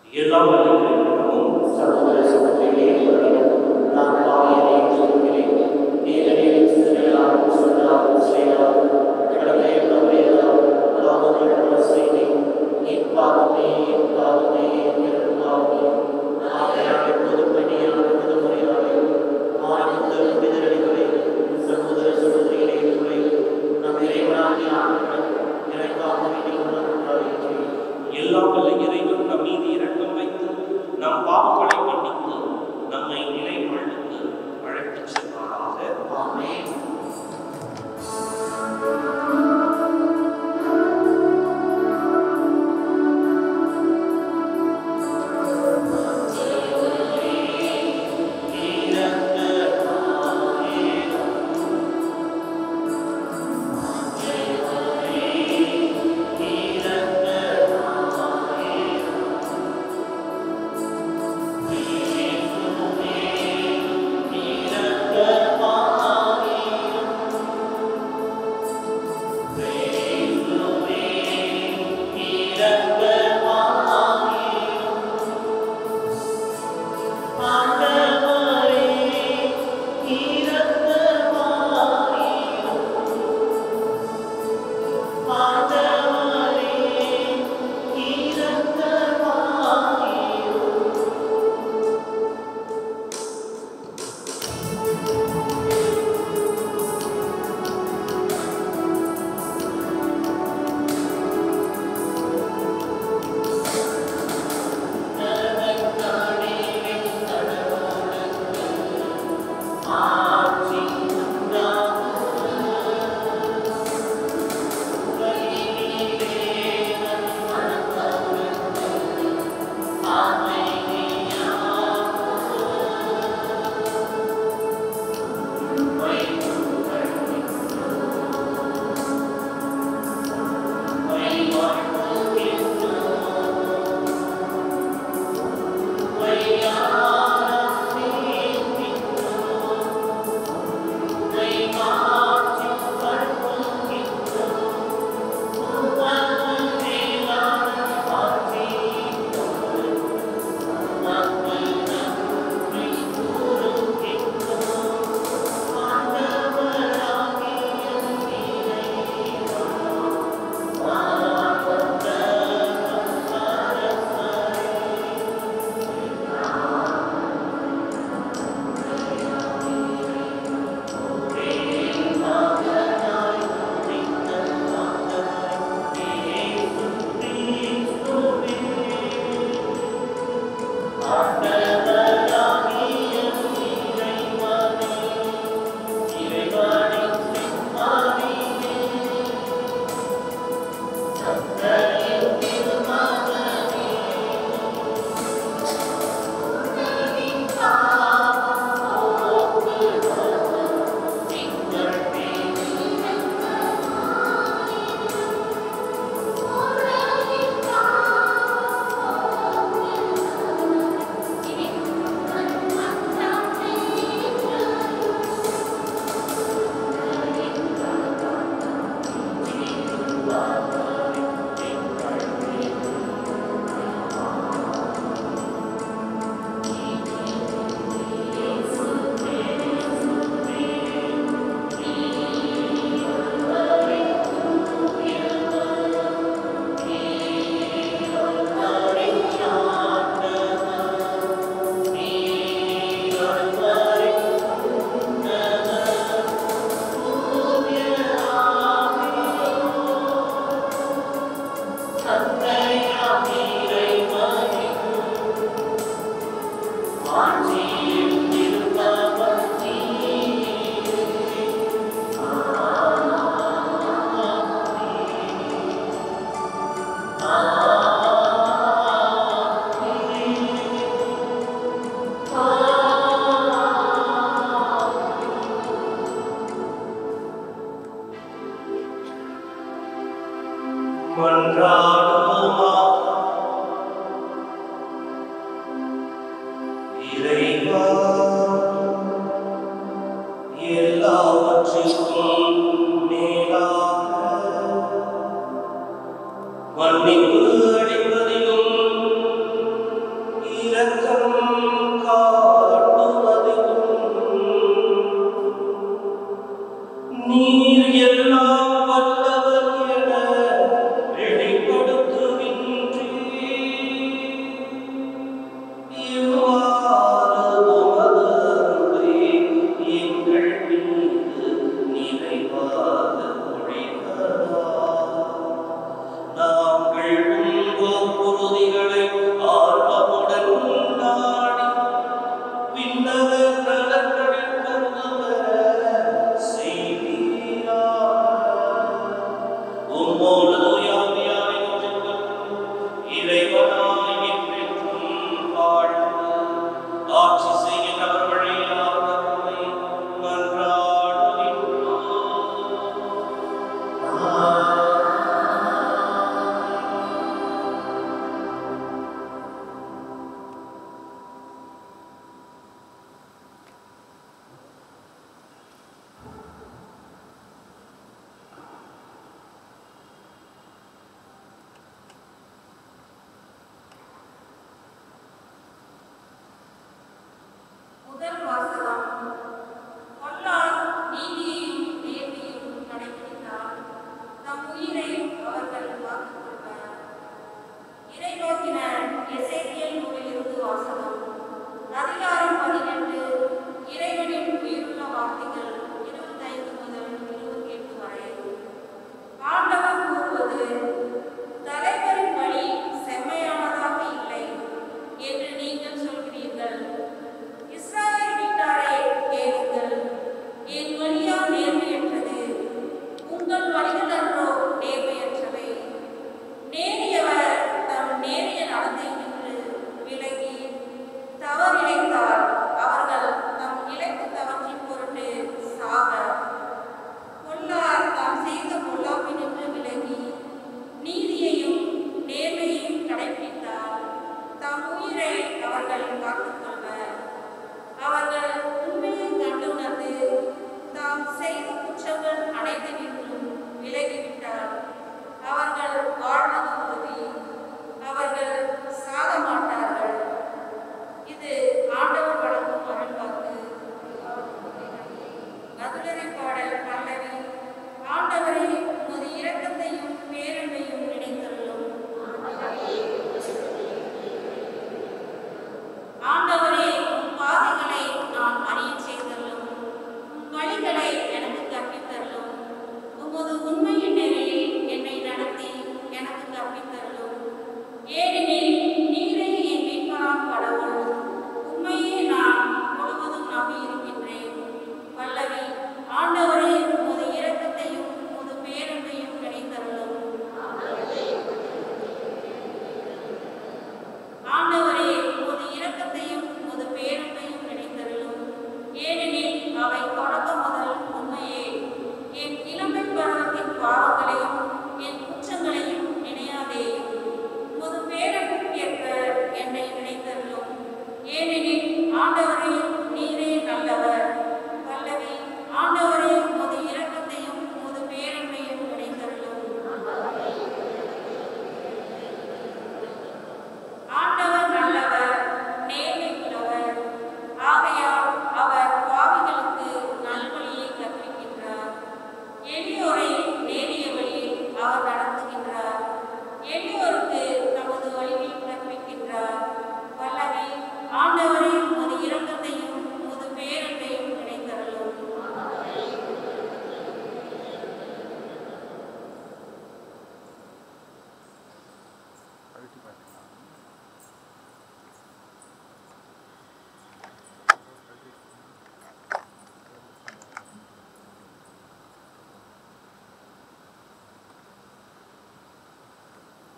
எல்லாம் வல்லவரும் சகோதர சகோதரிகளே, நான் பாவியனை ஏற்றுக்கொள்கிறேன். நேரடியில் சிறையால் சொல்லால் செயலால் கடமையை தவறியதால் பாவங்கள் செய்தேன். என் பாவமே என் பாவமே என் பாவமே. ஆகையால் எப்போது பணியான விடுமுறையாலே மாநில விடுதலைகளை சகோதர சகோதரிகளே நம் இறைவனாகிய ஆண்டவர் எனக்காக வேண்டிக் கொண்டிருக்கிறார். எல்லாம் வல்ல இறைவன் நம் மீது இரக்கம் வைத்து நம் பாவங்களை மன்னித்து நம்மை நிலை வாழ்வுக்கு அழைத்துச் செல்வாராக. ஆமென்.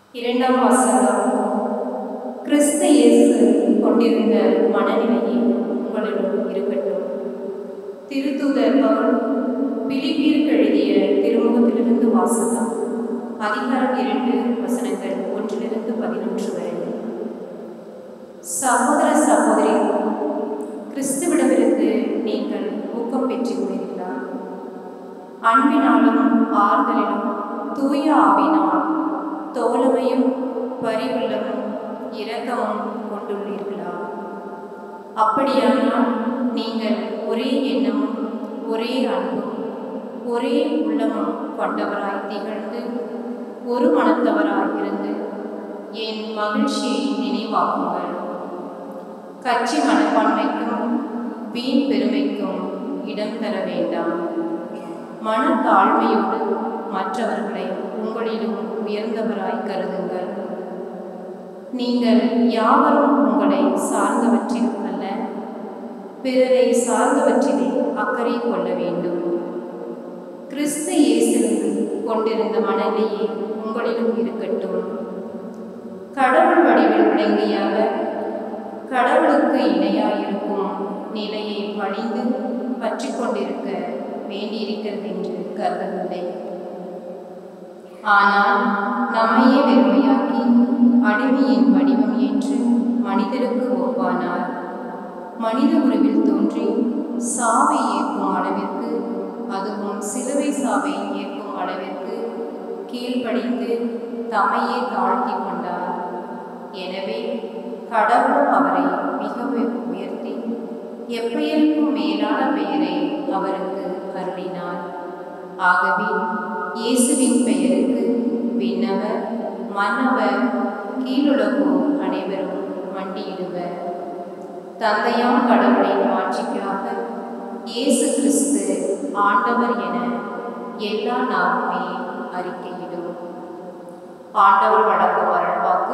இரண்டாம் வாசகம். கிறிஸ்து இயேசு கொண்டிருந்த மனநிலையே உங்களிடம் இருக்கட்டும். திருத்தூதர் பவுல் பிலிப்பியருக்கு எழுதிய திருமுகத்திலிருந்து வாசகம். அதிகாரம் 2 வசனங்கள் 1 - 11 வரை. சகோதர சகோதரி, கிறிஸ்துவிடமிருந்து நீங்கள் ஊக்கம் பெற்றுள்ளீர்களா? அன்பினாலும் ஆறுதலிலும் தூய ஆவினால் தோழமையும் பரிவுள்ளமும் இரக்கமும் கொண்டுள்ளீர்களா? அப்படியானால் நீங்கள் ஒரே எண்ணமும் ஒரே அன்பும் ஒரே உள்ளமும் கொண்டவராய் திகழ்ந்து ஒரு மனத்தவராய் இருந்து என் மகிழ்ச்சியை நினைவாக்குங்கள். கட்சி மனப்பான்மைக்கும் வீண் பெருமைக்கும் இடம் தர வேண்டாம். மனத்தாழ்மையோடு மற்றவர்களை உங்களிலும் உயர்ந்தவராய் கருதுங்கள். நீங்கள் யாவரும் உங்களை சார்ந்தவற்றில் அல்ல, பிறரை சார்ந்தவற்றிலே அக்கறை கொள்ள வேண்டும். கிறிஸ்து இயேசுவில் கொண்டிருந்த மனநிலையே உங்களிலும் இருக்கட்டும். கடவுள் வடிவில் விளங்கிய அவர் கடவுளுக்கு இணையாயிருக்கும் நிலையை பணிந்து பற்றி கொண்டிருக்க வேண்டியிருக்கிறது என்று கருதவில்லை. ஆனால் நம்மையே வெறுமையாக்கி அடிமையின் வடிவம் ஏற்று மனிதருக்கு ஒப்பானார். மனித உருவில் தோன்றி சாவை ஏற்கும் அளவிற்கு, அதுவும் சிலுவை சாவை ஏற்கும் அளவிற்கு கீழ்ப்படிந்து தம்மையே தாழ்த்தி கொண்டார். எனவே கடவுளும் அவரை மிகவும் உயர்த்தி எப்பெயருக்கும் மேலான பெயரை அவருக்கு அருளினார். ஆகவே இயேசுவின் பெயருக்கு விண்ணவர், மன்னவர், கீழுலகோர் அனைவரும் மண்டியிடுவர். தந்தையாம் கடவுளின் ஆட்சிக்காக இயேசு கிறிஸ்து ஆண்டவர் என எல்லா நாளுமே அறிக்கையிடும். ஆண்டவர் வழங்கும் அருள்வாக்கு.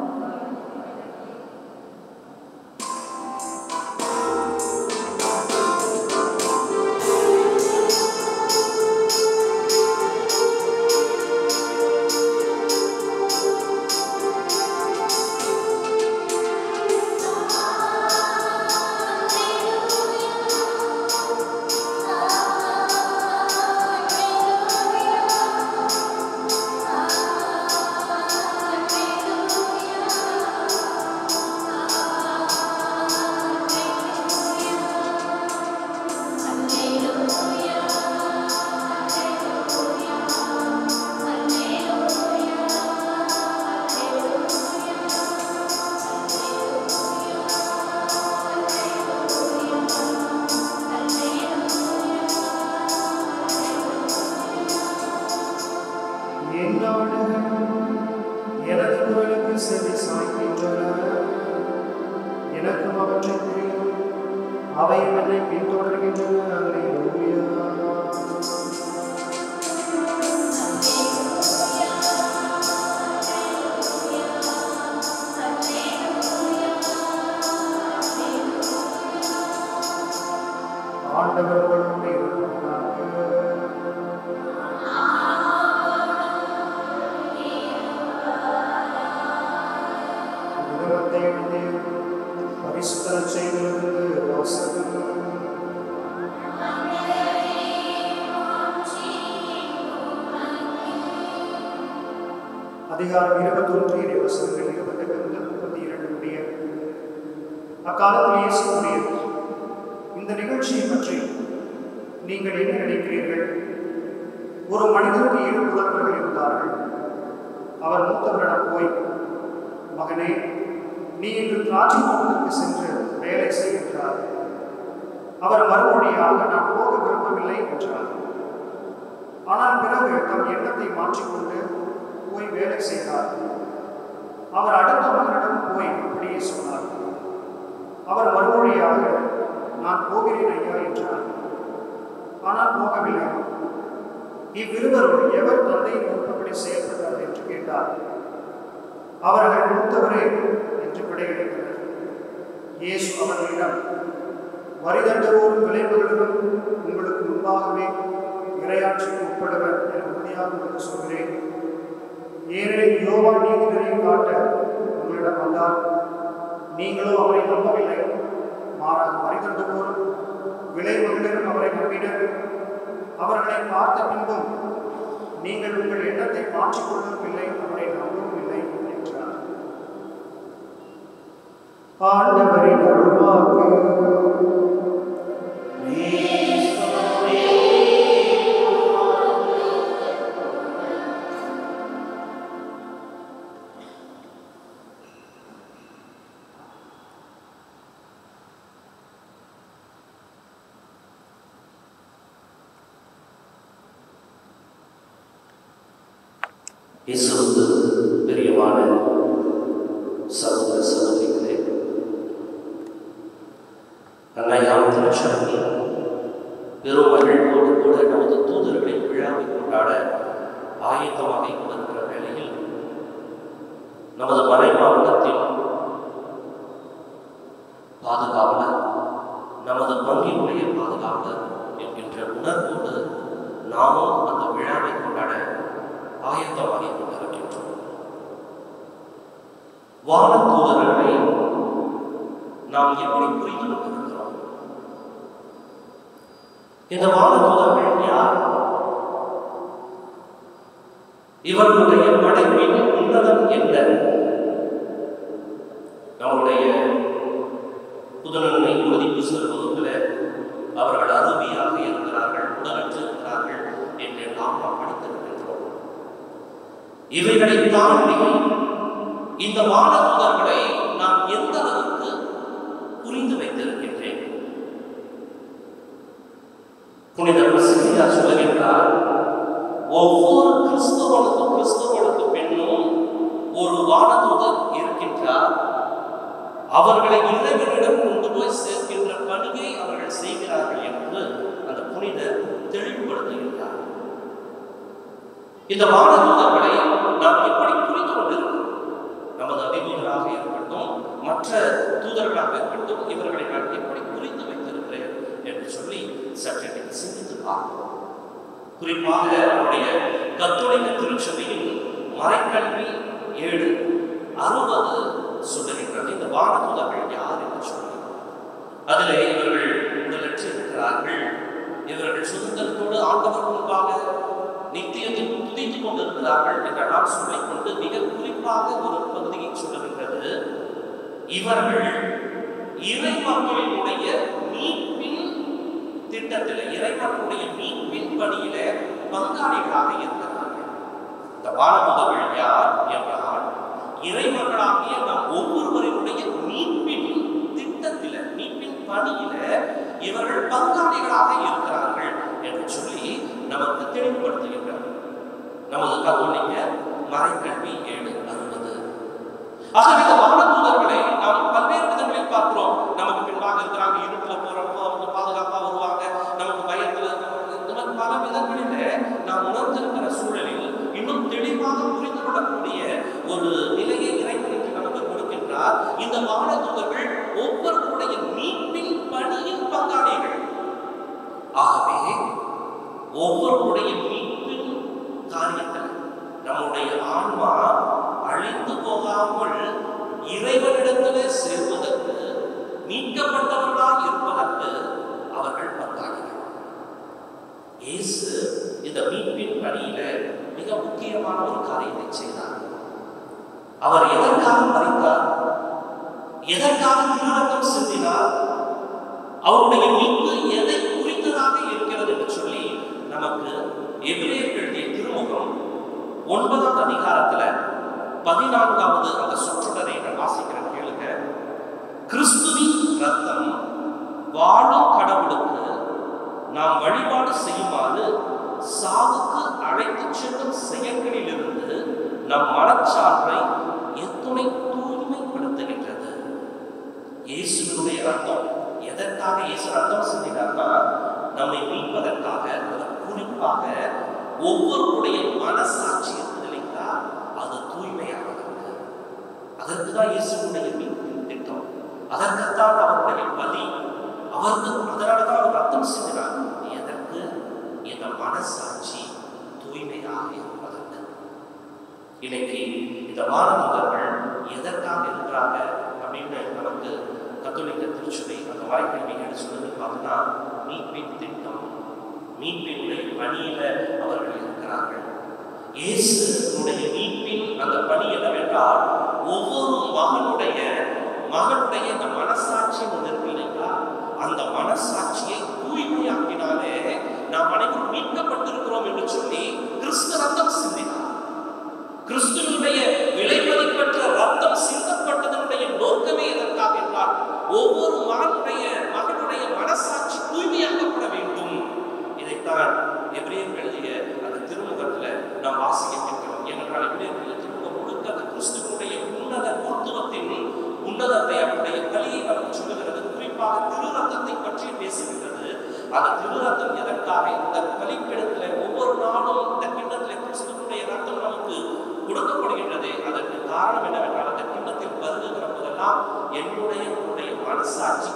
அதிகாரம் 21 வசனங்கள் 20-32 முடிய. அக்காலத்தில் இயேசு கூறியது, இந்த நிகழ்ச்சியை பற்றி நீங்கள் என்ன நினைக்கிறீர்கள்? ஒரு மனிதனுக்கு 7 புதல்வர்கள் இருந்தார்கள். அவர் மூத்தவரிடம் போய், மகனே, நீ இன்று திராட்சை தோட்டத்திற்கு சென்று வேலை செய் என்றார். அவர் மறுமொழியாக, நான் போக விரும்பவில்லை என்றார். ஆனால் பிறகு தம் எண்ணத்தை மாற்றிக்கொண்டு போய் வேலை செய்தார். அவர் அடுத்த மகனிடம் போய் அப்படியே சொன்னார். அவர் மறுமொழியாக, நான் போகிறேன் ஐயா என்றார். ஆனால் போகவில்லை. இவ்விருவரும் எவர் தந்தையின் விருப்பப்படி செயல்பட்டார் என்று கேட்டார். அவர்கள் மூத்தவரே என்று விடையளித்தனர். இயேசு அவர்களிடம், வரிதண்டவோரும் விளைவுகளிலும் உங்களுக்கு முன்பாகவே இறையாட்சிக்கு உட்படுவர் என உறுதியாக உங்களுக்கு சொல்கிறேன். ஏனெனில் யோவான் நீதிநெறியை காட்ட உங்களிடம் வந்தார், நீங்களோ அவரை நம்பவில்லை. மாறாக மறித்தோரும் விலை மகளிரும் அவரை நம்பினர். அவர்களை பார்த்த பின்பும் நீங்கள் உங்கள் எண்ணத்தை மாற்றிக்கொள்ளவும் இல்லை, அவரை நம்பவும் இல்லை என்றார். ஆண்டவரின் அருள்வாக்கு. இயேசுவுக்கு பிரியமான சகோதர சகோதரிகளே, அன்னையாம் திருச்சபை பெரும் மகிழ்வோடு கூட நமது தூதர்களின் விழாவை கொண்டாட ஆயத்தமாக கொண்டிருக்கிற வேளையில் நமது மறை மாவட்டத்தில் பாதுகாவலர், நமது பங்கினுடைய பாதுகாவலர் என்கின்ற உணர்வோடு நாமும் அந்த விழாவை கொண்டாட ஆயத்தமாக கொண்டிருக்கின்றோம். வான தூதர்களை நாம் எப்படி புரிந்து கொண்டிருக்கிறோம்? இந்த வான தூதர்கள் யார்? இவர்களுடைய படைப்பின் உன்னதம் என்ன? நம்முடைய புதுநன்மை மதிப்பு செல்வதில் அவர்கள் அருவியாக இருக்கிறார்கள், உடலற்று இருக்கிறார்கள் என்று நாம் படித்திருக்கிறோம். இவைகளை தாண்டி இந்த வான தூதர்களை நாம் எந்த அளவுக்கு புரிந்து வைத்திருக்கின்றேன்? புனித பசிலியா சொல்லுகின்றார், ஒவ்வொரு கிறிஸ்தவனுக்கு பெண்ணும் ஒரு வானதூதர் இருக்கின்றார். அவர்களை இறைவனிடம் கொண்டு போய் சேர்க்கின்ற பணியை அவர்கள் செய்கிறார்கள் என்று அந்த புனிதர் தெளிவுபடுத்துகின்றார். இந்த வானதூதர்களை நாம் எப்படி புரிந்து கொண்டிருக்கிறோம்? நமது அதிதூதராக இருக்கட்டும், மற்ற தூதர்களாக இருக்கட்டும், இவர்களை நான் எப்படி புரிந்து வைத்திருக்கிறேன் என்று சொல்லி சற்று சிந்தித்து பார்ப்போம். குறிப்பாக நம்முடைய கத்தோலிக்க திருச்சபையின் மறைக்கல்வி 7:60 சொல்லுகின்றது இந்த வானதூதர்கள் யார் என்று சொல்லி. அதிலே இவர்கள் உடலற்று இருக்கிறார்கள், இவர்கள் சுதந்திரத்தோடு ஆண்டவர் முன்பாக நித்தியத்தில் துதித்துக் கொண்டிருக்கிறார்கள் என்றெல்லாம் சொல்லிக்கொண்டு மிக குறிப்பாக ஒரு பகுதியை சொல்லுகின்றது. இவர்கள் இறை மக்களினுடைய மீட்பின் திட்டத்தில், இறை மக்களுடைய மீட்பின் பணியில பங்காளிகளாக இருக்கிறார்கள். இந்த வானதூதர்கள் யார் என்றால், இறை மக்களாகிய நம் ஒவ்வொருவரினுடைய மீட்பின் திட்டத்தில், மீட்பின் பணியில இவர்கள் பங்காளிகளாக இருக்கிறார்கள் என்று சொல்லி நமக்கு தெளிவுபடுத்துகின்றார் நமது கத்தோலிக்க மறைக்கல்வி 7:60. ஆகவே இந்த வானதூதர்களை நாம் பல்வேறு விதங்களில் பார்க்கிறோம். நமக்கு பின்பாக இருக்கிறாங்க, இருட்டுல போறப்போ அவங்க பாதுகாப்பா வருவாங்க, நமக்கு பயத்துல இந்த மாதிரி பல விதங்களில நாம் உணர்ந்திருக்கிற சூழலில் இன்னும் தெளிவாக புரிந்து கொள்ளக்கூடிய ஒரு நிலையை இறைவனுக்கு நமக்கு கொடுக்கின்றார். இந்த வானதூதர்கள் ஒவ்வொருவருடைய மீட்பின் பணியின் பங்காளிகள். ஆகவே ஒவ்வொருடைய மீட்பின் காரியத்தில் நம்முடைய ஆன்மா அழிந்து போகாமல் இறைவனிடத்திலே சேர்வதற்கு, மீட்கப்பட்டவர்களாக இருப்பதற்கு அவர்கள் பங்காளிகள். இயேசு இந்த மீட்பின் பணியில மிக முக்கியமான ஒரு காரியத்தை செய்தார். அவர் எதற்காக மரித்தார்? எதற்காக திருரத்தம் சிந்தினார்? அவருடைய மீட்பு எதை குறித்ததாக இருக்கிறது என்று சொல்லி நமக்கு எபிரேயர் எழுதிய திருமுகம் 9ஆம் அதிகாரத்துல 14வது அந்த சொற்றொடரை நான் வாசிக்கிறேன், கேளுங்க. கிறிஸ்துவின் ரத்தம் வாழும் கடவுளுக்கு நாம் வழிபாடு செய்யுமாறு சாவுக்கு அழைத்து செல்லும் செயல்களிலிருந்து நம் மனச்சான்றை எத்துணை தூய்மைப்படுத்துகின்றது. இயேசுவினுடைய ரத்தம் எதற்காக இயேசு ரத்தம் சிந்தினார்னா, நம்மை மீட்பதற்காக. குறிப்பாக ஒவ்வொருடைய மனசாட்சி இல்லைங்களா, அது தூய்மையாவதற்கு. அதற்கு தான் இயேசுடைய மீட்பின் திட்டம். அதற்குத்தான் அவருடைய பலி. அதனாலதான் அவர் ரத்தம் சிந்தினார். எதற்கு? இந்த மனசாட்சி தூய்மையாக இருப்பதற்கு. இன்னைக்கு இந்த வானதூதர்கள் எதற்காக இருக்கிறாங்க அப்படின்னு நமக்கு கத்தோலிக்க திருச்சபை அந்த வாய்க்கல்விகள் சொல்லுது பார்த்தோன்னா மீட்பின் திட்டம், மீட்பினுடைய பணியில அவர்கள் இருக்கிறார்கள். இயேசுடைய மீட்பின் அந்த பணி என்னவென்றால் ஒவ்வொரு மகனுடைய இந்த மனசாட்சி ஒன்று இருக்கு இல்லைங்களா, அந்த மனசாட்சியை தூய்மையாக்கினாலே நாம் அனைவரும் மீட்கப்பட்டிருக்கிறோம் என்று சொல்லி கிறிஸ்து ரத்தம் சிந்தினார். கிறிஸ்துவனுடைய விலைமதிப்பற்ற ரத்தம் சிந்தப்பட்டதனுடைய நோக்கமே எதற்காக என்றால் ஒவ்வொரு மகனுடைய மனசாட்சி தூய்மையாக்கப்பட வேண்டும். இதைத்தான் எபிரேயர் எழுதிய அந்த திருமுகத்தில் நாம் வாசிக்க கேட்கிறோம். ஏனென்றால் எபிரேயர் திருமுகம் முழுக்க அந்த கிறிஸ்துவனுடைய உன்னத மருத்துவத்தின் உன்னதத்தை அவருடைய கலியை நமக்கு சொல்லுகிறது. குறிப்பாக திரு ரத்தத்தை பற்றி பேசுகின்றது. அந்த திரு ரத்தம் எதற்காக இந்த கலிப்பிடத்தில் ஒவ்வொரு நாளும் இந்த கிண்ணத்தில் கிறிஸ்துவனுடைய ரத்தம் நமக்கு கொடுக்கப்படுகின்றது. அதற்கு காரணம் என்னவென்றால் அந்த கிண்ணத்தில் வருகிற போதெல்லாம் என்னுடைய மனசாட்சி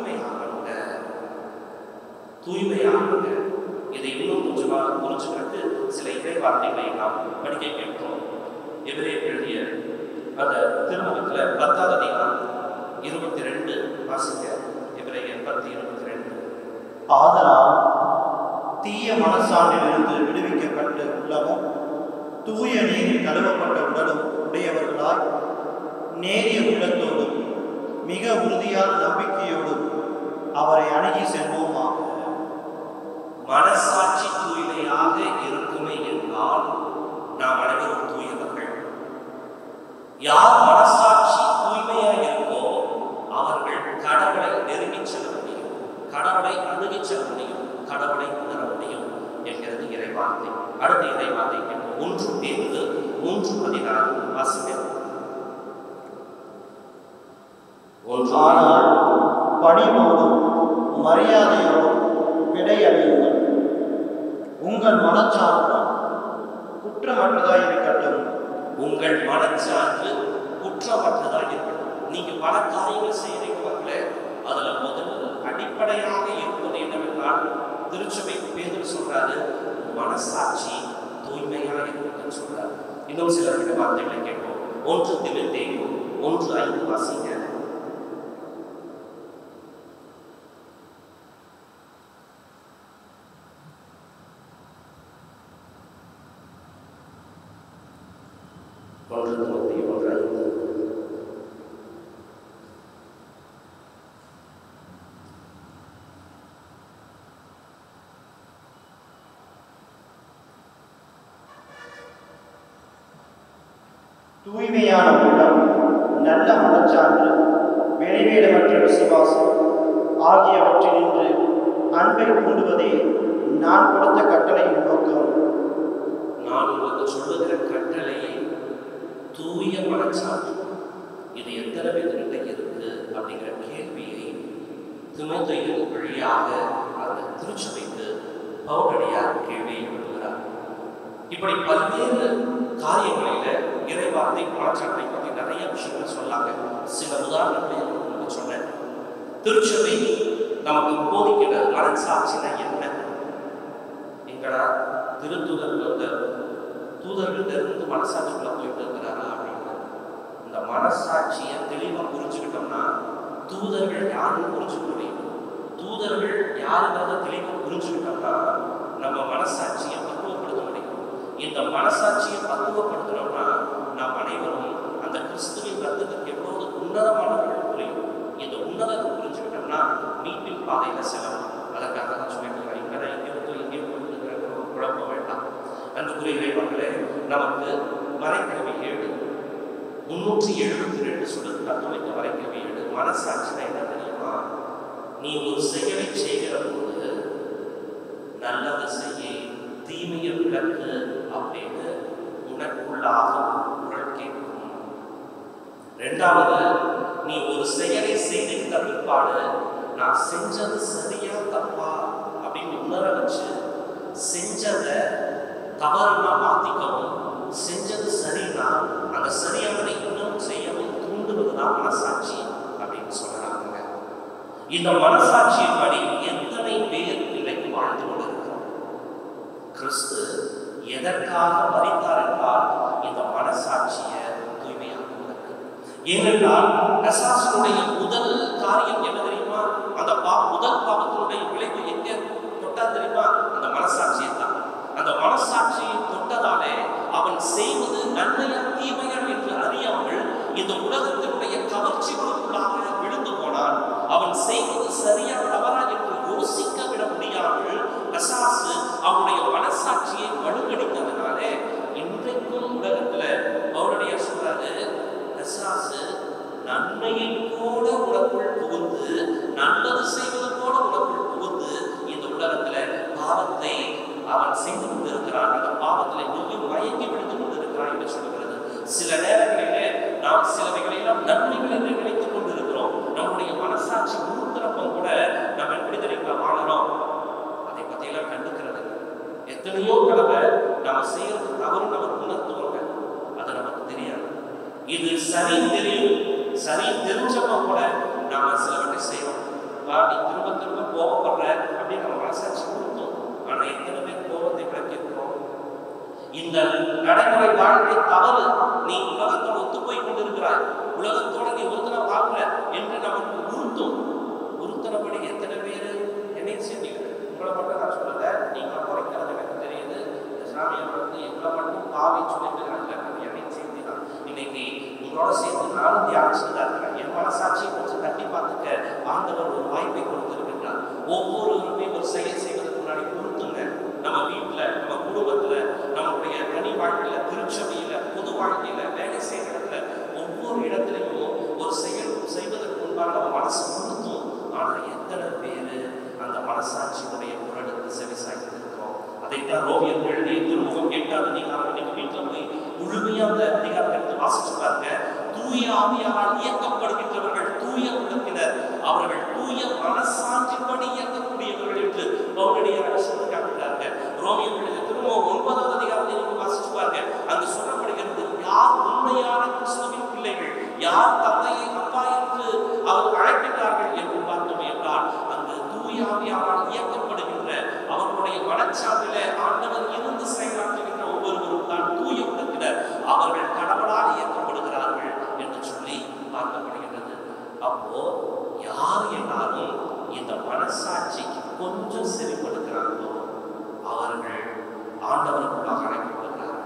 தூய்மையாகுங்க. இதை இன்னும் கொஞ்சமாக புரிஞ்சுக்கிறது சில இறை வார்த்தைகளை நாம் படிக்க கேட்கிறோம். எபிரேயர் எழுதிய அந்த திருமுகத்தில் 10வது அதிகாரம் 22 வாசிக்க. எபிரேயர் 10:22. ஆதலால் தீய மனசான்றிலிருந்து விடுவிக்கப்பட்டு உள்ளமும் தூய நீரில் கழுவப்பட்ட உடலும் உடையவர்களாய் நேரிய உள்ளத்தோடும் மிக உறுதியான நம்பிக்கையோடும் அவரை அணுகி செல்வோமாக. மனசாட்சி தூய்மையாக இருக்குமே என்றால் நாம் அனைவரும் தூயவர்கள். யார் மனசாட்சி தூய்மையாக இருக்கோ அவர்கள் கடவுளை நெருங்கி செல்ல முடியும், கடவுளை அணுகி செல்ல முடியும், கடவுளை உணர முடியும் என்கிறது இறைவார்த்தை. அடுத்த இறைவார்த்தை 1 பேதுரு 3:14 வாசிக்க. ஆனால் பணிவோடும் மரியாதையோடும் விடையடையுங்கள். உங்கள் மனச்சான்று குற்றமற்றதாய் இருக்கட்டும். உங்கள் மனச்சான்று குற்றமற்றதாக இருக்கட்டும். நீங்க பல காரியங்கள் செய்யறீங்க, அதுல முதல் அடிப்படையாக இருப்பது என்னவென்றால் திருச்சபை பேதுரு சொல்றாரு, மனசாட்சி தூய்மையாக இருக்குன்னு சொல்றாரு. இன்னும் சில வார்த்தைகளை கேட்போம். 1 தீமோத்தேயு 1:5 வாசிங்க. தூய்மையான உள்ளம், நல்ல மனச்சான்று, வெளிவேடமற்ற விசுவாசம் ஆகியவற்றினின்று அன்பை தூண்டுவதே நான் கொடுத்த கட்டளையின் நோக்கம். நான் உங்களுக்கு சொல்லுகிற கட்டளையை தூய மனச்சான்று, இது எத்தனை பேர்கிட்ட இருக்கு அப்படிங்கிற கேள்வியை தீமோத்தேயு வழியாக அந்த திருச்சபைக்கு பவுலடியார் கேள்வியை எழுதுகிறார். இப்படி பல்வேறு காரியங்களில இறைவார்த்தை மனச்சான்றை பற்றி நிறைய விஷயங்கள் சொல்லாங்க. சில உதாரணங்களை உங்களுக்கு சொன்னேன். திருச்சபை நமக்கு போதிக்கிற மனசாட்சினா என்ன? எங்கடா தூதர்கள் இருந்து மனசாட்சிக்குள்ள போயிட்டு இருக்கிறாரா அப்படின்னு இந்த மனசாட்சியை தெளிவாக புரிஞ்சுக்கிட்டோம்னா தூதர்கள் யாருன்னு புரிஞ்சுக்க முடியும். தூதர்கள் யாருங்கிறத தெளிவாக புரிஞ்சுக்கிட்டோம்னா நம்ம மனசாட்சியை பக்குவப்படுத்த முடியும். இந்த மனசாட்சியை பக்குவப்படுத்தணும்னா நாம் அனைவரும் அந்த கிறிஸ்துவின் ரத்தத்துக்கு எவ்வளவு உன்னதமானவர்கள் புரியும். இந்த உன்னதத்தை புரிஞ்சுக்கிட்டோம்னா மீட்பின் பாதையில செல்லலாம். அதற்காக தான் சொல்லிட்டு இங்கே குழப்ப வேண்டாம். அன்புக்குரிய இறைவர்களே, நமக்கு மறைக்கல்வி 7 372 சொல்லுது. கத்தோலிக்க மறைக்கல்வி 7 மனசாட்சினா என்ன தெரியுமா? நீ ஒரு செயலை செய்கிற போது நல்லது செய்ய, தீமையை விளக்கு அப்படின்னு உனக்குள்ளாக குரல் கேட்கும். 2வது, நீ ஒரு செயலை செய்திருந்த பிற்பாடு நான் செஞ்சது சரியா தப்பா அப்படின்னு உணர வச்சு செஞ்சதை தவறுனா மாத்திக்கவும், செஞ்சது சரினா அந்த சரியானதை இன்னும் செய்யவும் தூண்டுவதுதான் மனசாட்சி அப்படின்னு சொல்றாங்க. இந்த மனசாட்சியின்படி எத்தனை பேர் இன்னைக்கு வாழ்ந்து கொண்டிருக்கிறோம்? கிறிஸ்து எதற்காக மரித்தார் என்றால் இந்த மனசாட்சியை தூய்மையாக்குவதற்கு. ஏனென்றால் பிசாசுடைய முதல் காரியம் என்ன தெரியுமா? அந்த முதல் பாவத்தினுடைய விளைவு எங்க தொட்டா தெரியுமா? அந்த மனசாட்சியை தான். அந்த மனசாட்சியை தொட்டதாலே அவன் செய்வது நன்மையா தீமையா என்று அறியாமல் இந்த உலகத்தினுடைய கவர்ச்சிகளுக்குள்ளாக விழுந்து போனான். அவன் செய்வது சரியா தவறா என்று யோசிக்க விட முடியாமல் பிசாசு அவனுடைய மனசாட்சியை வலுக்கடித்ததுனாலே இன்றைக்கும் உலகத்துல அவருடைய சொல்றாரு, பிசாசு நன்மையை கூட உனக்குள் புகுந்து நல்லது செய்வது கூட உனக்குள் புகுந்து இந்த உலகத்துல பாவத்தை அவன் செய்து கொண்டிருக்கிறான். அந்த பாவத்திலே நீயும் மயங்கி விழுந்து கொண்டிருக்கிறான் என்று சொல்கிறது. சில நேரங்களிலே நாம் சிலவைகளெல்லாம் நன்மைகள் என்று நினைத்துக் கொண்டிருக்கிறோம். நம்முடைய மனசாட்சி உறுத்துறப்ப கூட நம்ம எப்படி தெரியுமா வாழறோம்? அதை பற்றியெல்லாம் கண்டுக்கிறது. எத்தனையோ தடவை நாம செய்யறது தவறு நமக்கு உணர்த்துவாங்க, அது நமக்கு தெரியாது. இது சரி தெரியும், சரி தெரிஞ்சப்ப கூட நாம சிலவற்றை செய்வோம். நீ திரும்ப திரும்ப கோபப்படுற அப்படின்னு நம்ம மனசாட்சி உறுத்தும். ஆனா எத்தனை பேர் கோபத்தை விளக்கியிருக்கிறோம்? இந்த நடைமுறை வாழ்க்கை தவறு, நீ உலகத்தோட ஒத்து போய் கொண்டிருக்கிறாய், உலகத்தோட நீ ஒருத்தனை வாழ்ற என்று நமக்கு உறுத்தும். உறுத்தனபடி எத்தனை பேர் என்னை சேர்ந்தீங்க? உங்களை மட்டும் நான் சொல்லல, நீங்க குறைக்கிறது எனக்கு தெரியுது. இந்த சாமியார் வந்து எங்களை மட்டும் பாவி சொல்லிட்டு என்னை சேர்ந்து தான் இன்னைக்கு உங்களோட சேர்ந்து நானும் தியானிச்சுட்டு தான் இருக்கிறேன். என் மனசாட்சியை கொஞ்சம் தட்டி பார்த்துக்க ஆண்டவர் ஒரு வாய்ப்பை கொடுத்திருக்கின்றார். ஒவ்வொருவருமே ஒரு செயல் செய்வதற்கு முன்னாடி பொறுத்துங்க. நம்ம வீட்டுல, நம்ம குடும்பத்துல, நம்முடைய தனி வாழ்க்கையில, திருச்சபையில, பொது வாழ்க்கையில, வேலை செய்கிற இடத்துல, ஒவ்வொரு இடத்துலையும் ஒரு செயல் செய்வதற்கு முன்பாக நம்ம மனசு பொறுத்தும். ஆனா எத்தனை பேரு அந்த மனசாட்சியினுடைய குரலுக்கு செவி சாய்த்து இருக்கிறோம்? அதைத்தான் ரோமியர் எழுதிய திருமுகம் 8ஆம் அதிகாரம் இன்னைக்கு வீட்டுல போய் முழுமையா அந்த அதிகாரம் எடுத்து வாசிச்சு பாருங்க. தூய ஆவியால் இயக்கப்படுகின்றவர்கள் தூய உள்ளத்தினர், அவர்கள் தூய மனசாட்சிப்படி இயக்கக்கூடியவர்கள் என்று பவுலடியார் சொல்லி காட்டுகிறாங்க. ரோமியர் எழுதிய திருமுகம் 9ஆம் அதிகாரத்தை நீங்க வாசிச்சு பாருங்க. அங்கு சொல்லப்படுகிறது, யார் உண்மையான கிறிஸ்துவின் பிள்ளைகள், யார் தந்தையை அப்பா என்று அவர் அழைக்கின்றார்கள் என்று பார்த்தோம் என்றால் அங்கு தூய ஆவியால் இயக்கப்படுகின்ற அவர்களுடைய மனச்சார்பில ஆண்டவர் இருந்து செயலாற்றுகின்ற ஒவ்வொருவரும் தான் தூய உள்ளத்தினர், அவர்கள் கடவுளால் இயக்கப்படுகிறார்கள் என்று சொல்லி பார்க்கப்படுகின்றது. அப்போ யார் எல்லாரும் இந்த மனசாட்சிக்கு கொஞ்சம் செறிப்படுகிறார்களோ அவர்கள் ஆண்டவருக்குள்ளாக அழைக்கப்படுகிறார்கள்.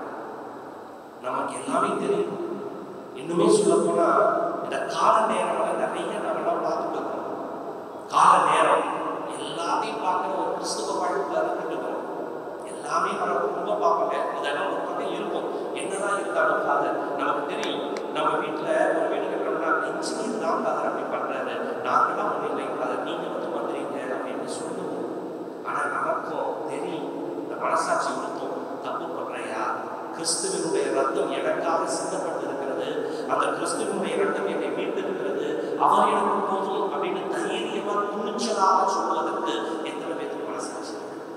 நமக்கு எல்லாமே தெரியும். இன்னுமே சொல்ல போனா இந்த கால நேரங்களை நிறைய நம்மளாம் பார்த்துட்டு இருக்கோம். கால நேரம் எல்லாத்தையும் பார்க்கிற ஒரு கிறிஸ்துவ வாழ்க்கையில இருந்துட்டு எல்லாமே நம்ம ரொம்ப பார்ப்பாங்க. இதெல்லாம் ஒரு பக்கம் இருக்கும். என்னதான் இருந்தாலும் அது நமக்கு தெரியும். நம்ம வீட்டுல ஒரு வீடு கட்டணும்னா இன்ஜினியர் தான் ஃபாதர் அப்படி பண்றாரு, நாங்களாம் ஒன்றும் இல்லை அதை நீங்க வந்து பண்றீங்க அப்படின்னு சொல்லுவோம். ஆனா நமக்கும் தெரியும், இந்த மனசாட்சி உறுத்தும், தப்பு பண்றையா, கிறிஸ்துவனுடைய ரத்தம் எனக்காக சிந்தப்பட்டிருக்கிறது, அந்த கிறிஸ்துவனுடைய ரத்தம் என்னை மீட்டிருக்கிறது, அவர் எனக்கு போதும் அப்படின்னு தைரியமா துணிச்சலாக சொல்வதற்கு எத்தனை பேருக்கு மனசாட்சி?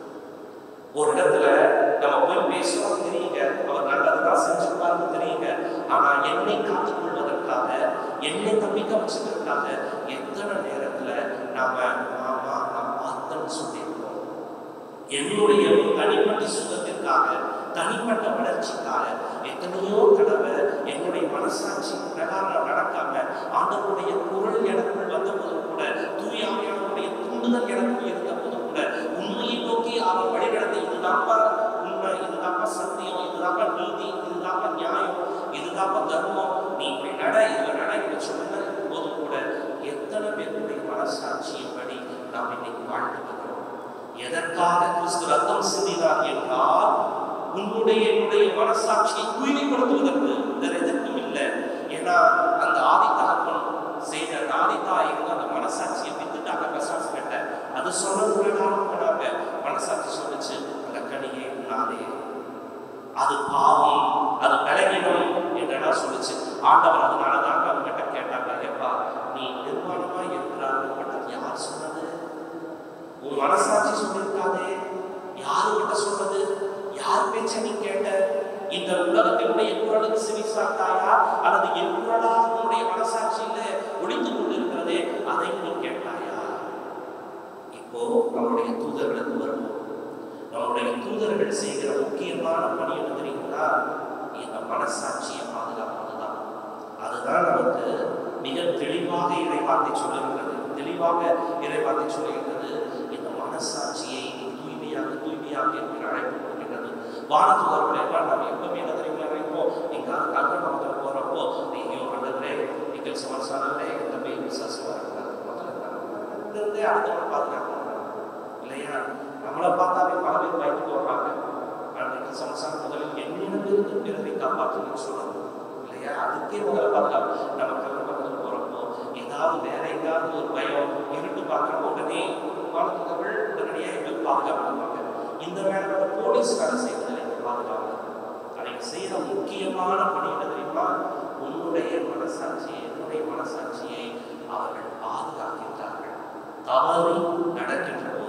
ஒரு இடத்துல நம்ம போய் பேசுறோம் தெரியுங்க, அவர் நல்லதுதான் செஞ்சிருப்பாருன்னு தெரியுங்க. ஆனா என்னை காத்துக் கொள்வதற்காக, என்னை தப்பிக்க வச்சதற்காக எத்தனை நேரத்துல நாம ஆமா நான் பார்த்தேன்னு சொல்லியிருக்கோம். என்னுடைய தனிப்பட்ட சுகத்திற்காக, தனிப்பட்ட வளர்ச்சிக்காக எத்தனையோ தடவை என்னுடைய மனசாட்சி பிரகாரம் நடக்காம ஆண்டவருடைய குரல் எனக்குள் வந்த போதும் கூட, தூய ஆவியானவருடைய தூண்டுதல் எனக்குள் இருந்த போதும் கூட உண்மையை நோக்கி அவர் வழிநடத்தி இதுதாப்பா உண்மை, இதுதாப்பா சத்தியம், இதுதாப்பா நீதி, இதுதாப்பா நியாயம், இதுதாப்பா தர்மம், நீ இப்படி நட, இதில் நட என்று சொன்ன போதும் கூட எத்தனை பேருடைய மனசாட்சியின்படி நாம் இன்னைக்கு வாழ்ந்து வருகிறோம்? எதற்காக கிறிஸ்து ரத்தம் சிந்தினார் என்றால் உன்னுடைய என்னுடைய மனசாட்சியை தூய்மைப்படுத்துவதற்கு, வேற எதற்கும் இல்லை. ஏன்னா அந்த ஆதித்தகப்பன் செய்த அந்த ஆதித்தாயிருந்து அந்த மனசாட்சியை வித்துட்டாங்க பிசாசு கிட்ட. அது சொன்னது போனாங்க, மனசாட்சி சொல்லிச்சு அந்த கனியை உண்ணாதே, அது பாவம், அது பலவீனம் என்றெல்லாம் சொல்லிச்சு. ஆண்டவர் அதனாலதான் அவங்ககிட்ட கேட்டாங்க, ஏப்பா நீ நிர்வாணமா இருக்கிறார்கள் பட்டது யார் சொன்னது? உன் மனசாட்சி சொல்லியிருக்காதே, யாருக்கிட்ட சொன்னது? யார் பேச்ச நீ கேட்ட? இந்த உலகத்தினுடைய குரலுக்கு செவி சாய்த்தாயா, அல்லது என் குரலாக உன்னுடைய மனசாட்சியில ஒளிந்து கொண்டிருக்கிறதே அதை நீ கேட்டாயா? இப்போ நம்முடைய தூதர்களுக்கு வருவோம். நம்முடைய தூதர்கள் செய்கிற முக்கியமான பணி என்ன தெரியுங்களா? இந்த மனசாட்சியை பாதுகாப்பதுதான். அதுதான் நமக்கு மிக தெளிவாக இறைவார்த்தை சொல்லுகிறது. தெளிவாக இறைவார்த்தை சொல்லுகிறது. இந்த மனசாட்சியை தூய்மையாக என்கிற அழைப்பு கொடுக்கின்றது. வானதூதர்களை எல்லாம் நாம் எப்பவுமே என்ன தெரியுமா நினைப்போம், எங்காவது கல்கமத்தில் போறப்போ ஐயோ ஆண்டவரே, எங்கள் சமஸ்தானங்களே தம்பி விசுவாசமா இருக்கிறார், முதல்ல அடுத்தவங்களை பாதுகாக்கணும் இல்லையா? நம்மளை பார்த்தாவே பல பேர் பயந்து போடுறாங்க. எங்கள் சமஸ்தானம் முதலில் என்னிடமிருந்து பிறரை காப்பாற்றுன்னு சொல்லணும் இல்லையா? அதுக்கே முதல்ல பாதுகாப்பு. நம்ம கல்கமத்தில் போறப்போ ஏதாவது வேற எங்காவது ஒரு பயம் இருட்டு பார்க்குறப்போ உடனே வானதூதர்கள் உடனடியாக எங்களுக்கு பாதுகாப்பாங்க. இந்த வேலையோட போலீஸ் வேலை செய்வதில் எங்கள் பாதுகாப்பு. அதை செய்கிற முக்கியமான பணி என்ன தெரியுமா? உன்னுடைய மனசாட்சியை, என்னுடைய மனசாட்சியை அவர்கள் பாதுகாக்கின்றார்கள். தவறில் நடக்கின்ற போது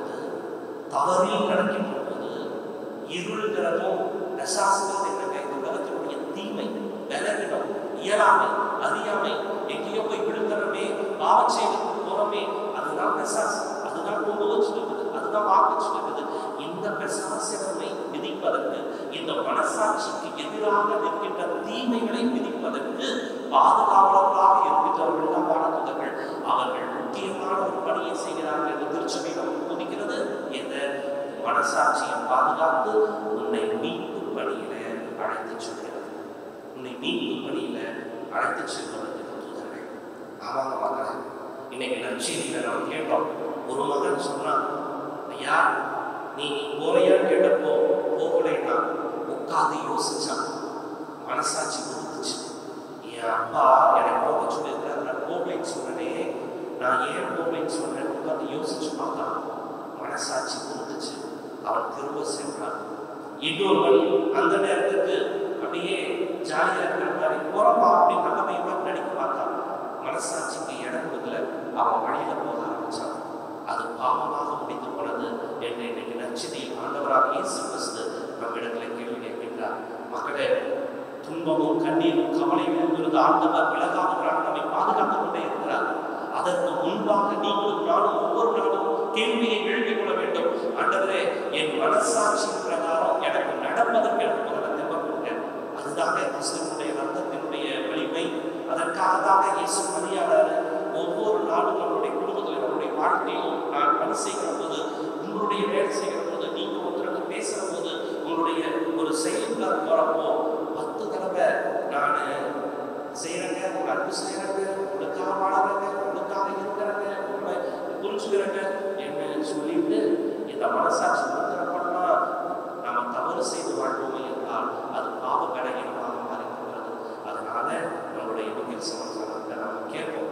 இருள்கிறதும் நசாசுகிறது என்னங்க? இந்த உலகத்தினுடைய தீமை, பலவீனம், இயலாமை, அறியாமை, எங்கேயோ போய் விழுந்தனமே, பாவம் செய்வதற்கு போறமே, அதுதான் நசாசு, அதுதான் கொண்டு வச்சுருக்குது, அதுதான் வாக்கு வச்சுருக்குது. இந்த பிரசாசனமை விதிப்பதற்கு, இந்த மனசாட்சிக்கு எதிராக நிற்கின்ற தீமைகளை விதிப்பதற்கு பாதுகாவலர்களாக இருக்கின்றவர்கள் தான் வானதூதர்கள். அவர்கள் முக்கியமான ஒரு பணியை செய்கிறார்கள் என்று திருச்சபை நமக்கு போதிக்கிறது. இந்த மனசாட்சியை பாதுகாத்து உன்னை மீட்பு பணியில அழைத்து செல்கிறது. உன்னை மீட்பு பணியில அழைத்து செல்வதற்கு தூதர்கள். ஆமாங்க மகன், இன்னைக்கு நற்செய்தியில நாம் கேட்டோம். ஒரு மகன் சொன்னான், ஐயா நீ போறையான்னு கேட்டப்போ போகலைன்னா உட்காந்து யோசிச்சான். மனசாட்சி கொடுத்துச்சு. என் அப்பா என்னை போக சொல்லியிருக்காரு, நான் போகலைன்னு சொன்னனே, நான் ஏன் போகலைன்னு சொன்னேன் உட்காந்து யோசிச்சு பார்த்தான். மனசாட்சி கொடுத்துச்சு. அவன் திரும்ப சென்றான். இன்னொருவன் அந்த நேரத்துக்கு அப்படியே ஜாலியாக இருக்கிற மாதிரி போறப்பா அப்படின்னு நல்லமையெல்லாம் நடிக்க பார்த்தான். மனசாட்சிக்கு இடம் கொடுக்கல. அவன் வழியில போக ஆரம்பிச்சான். அது பாவமாக முடிந்து போனது என்று இன்னைக்கு நற்செய்தியில் ஆண்டவராக இயேசு கிறிஸ்து நம்மிடத்துல கேள்வி கேட்கின்றார். மக்களே, துன்பமும் கண்ணீரும் கவலையும் இருக்கிறது. ஆண்டவர் விலகாதவராக நம்மை பாதுகாத்துக் கொண்டே இருக்கிறார். அதற்கு முன்பாக நீங்களும் நானும் ஒவ்வொரு நாளும் கேள்வியை எழுப்பிக் கொள்ள வேண்டும். ஆண்டவரே, என் மனசாட்சி பிரகாரம் எனக்கு நடப்பதற்கு எனக்கு முதல்ல தெம்பம் கொடுங்க. அதுதாங்க கிறிஸ்துவனுடைய ரத்தத்தினுடைய வலிமை. அதற்காக தாங்க இயேசு பலியானார். ஒவ்வொரு நாளும் நம்மளுடைய குடும்பத்தில், நம்மளுடைய வாழ்க்கையிலும் நான் பணி செய்கிற போது, உங்களுடைய வேலை செய்கிற போது, நீங்க ஒருத்தருக்கு பேசுகிற போது, உங்களுடைய ஒரு செயலுக்குள்ள போறப்போ 10 தடவை நான் செய்யறேங்க, உங்க அன்பு செய்யறேங்க, உங்களுக்காக வாழறேங்க, உங்களுக்காக இருக்கிறேங்க, உங்களை புரிஞ்சுக்கிறேங்க என்று சொல்லிட்டு இந்த மனசாட்சி கொடுக்கிறப்பன்னா நம்ம தவறு செய்து வாழ்வோமே என்றால் அது பாவ கடையினமாக மாறிவிடுகிறது. அதனால நம்மளுடைய இவங்க சமஸ்தானத்தை நம்ம கேட்போம்.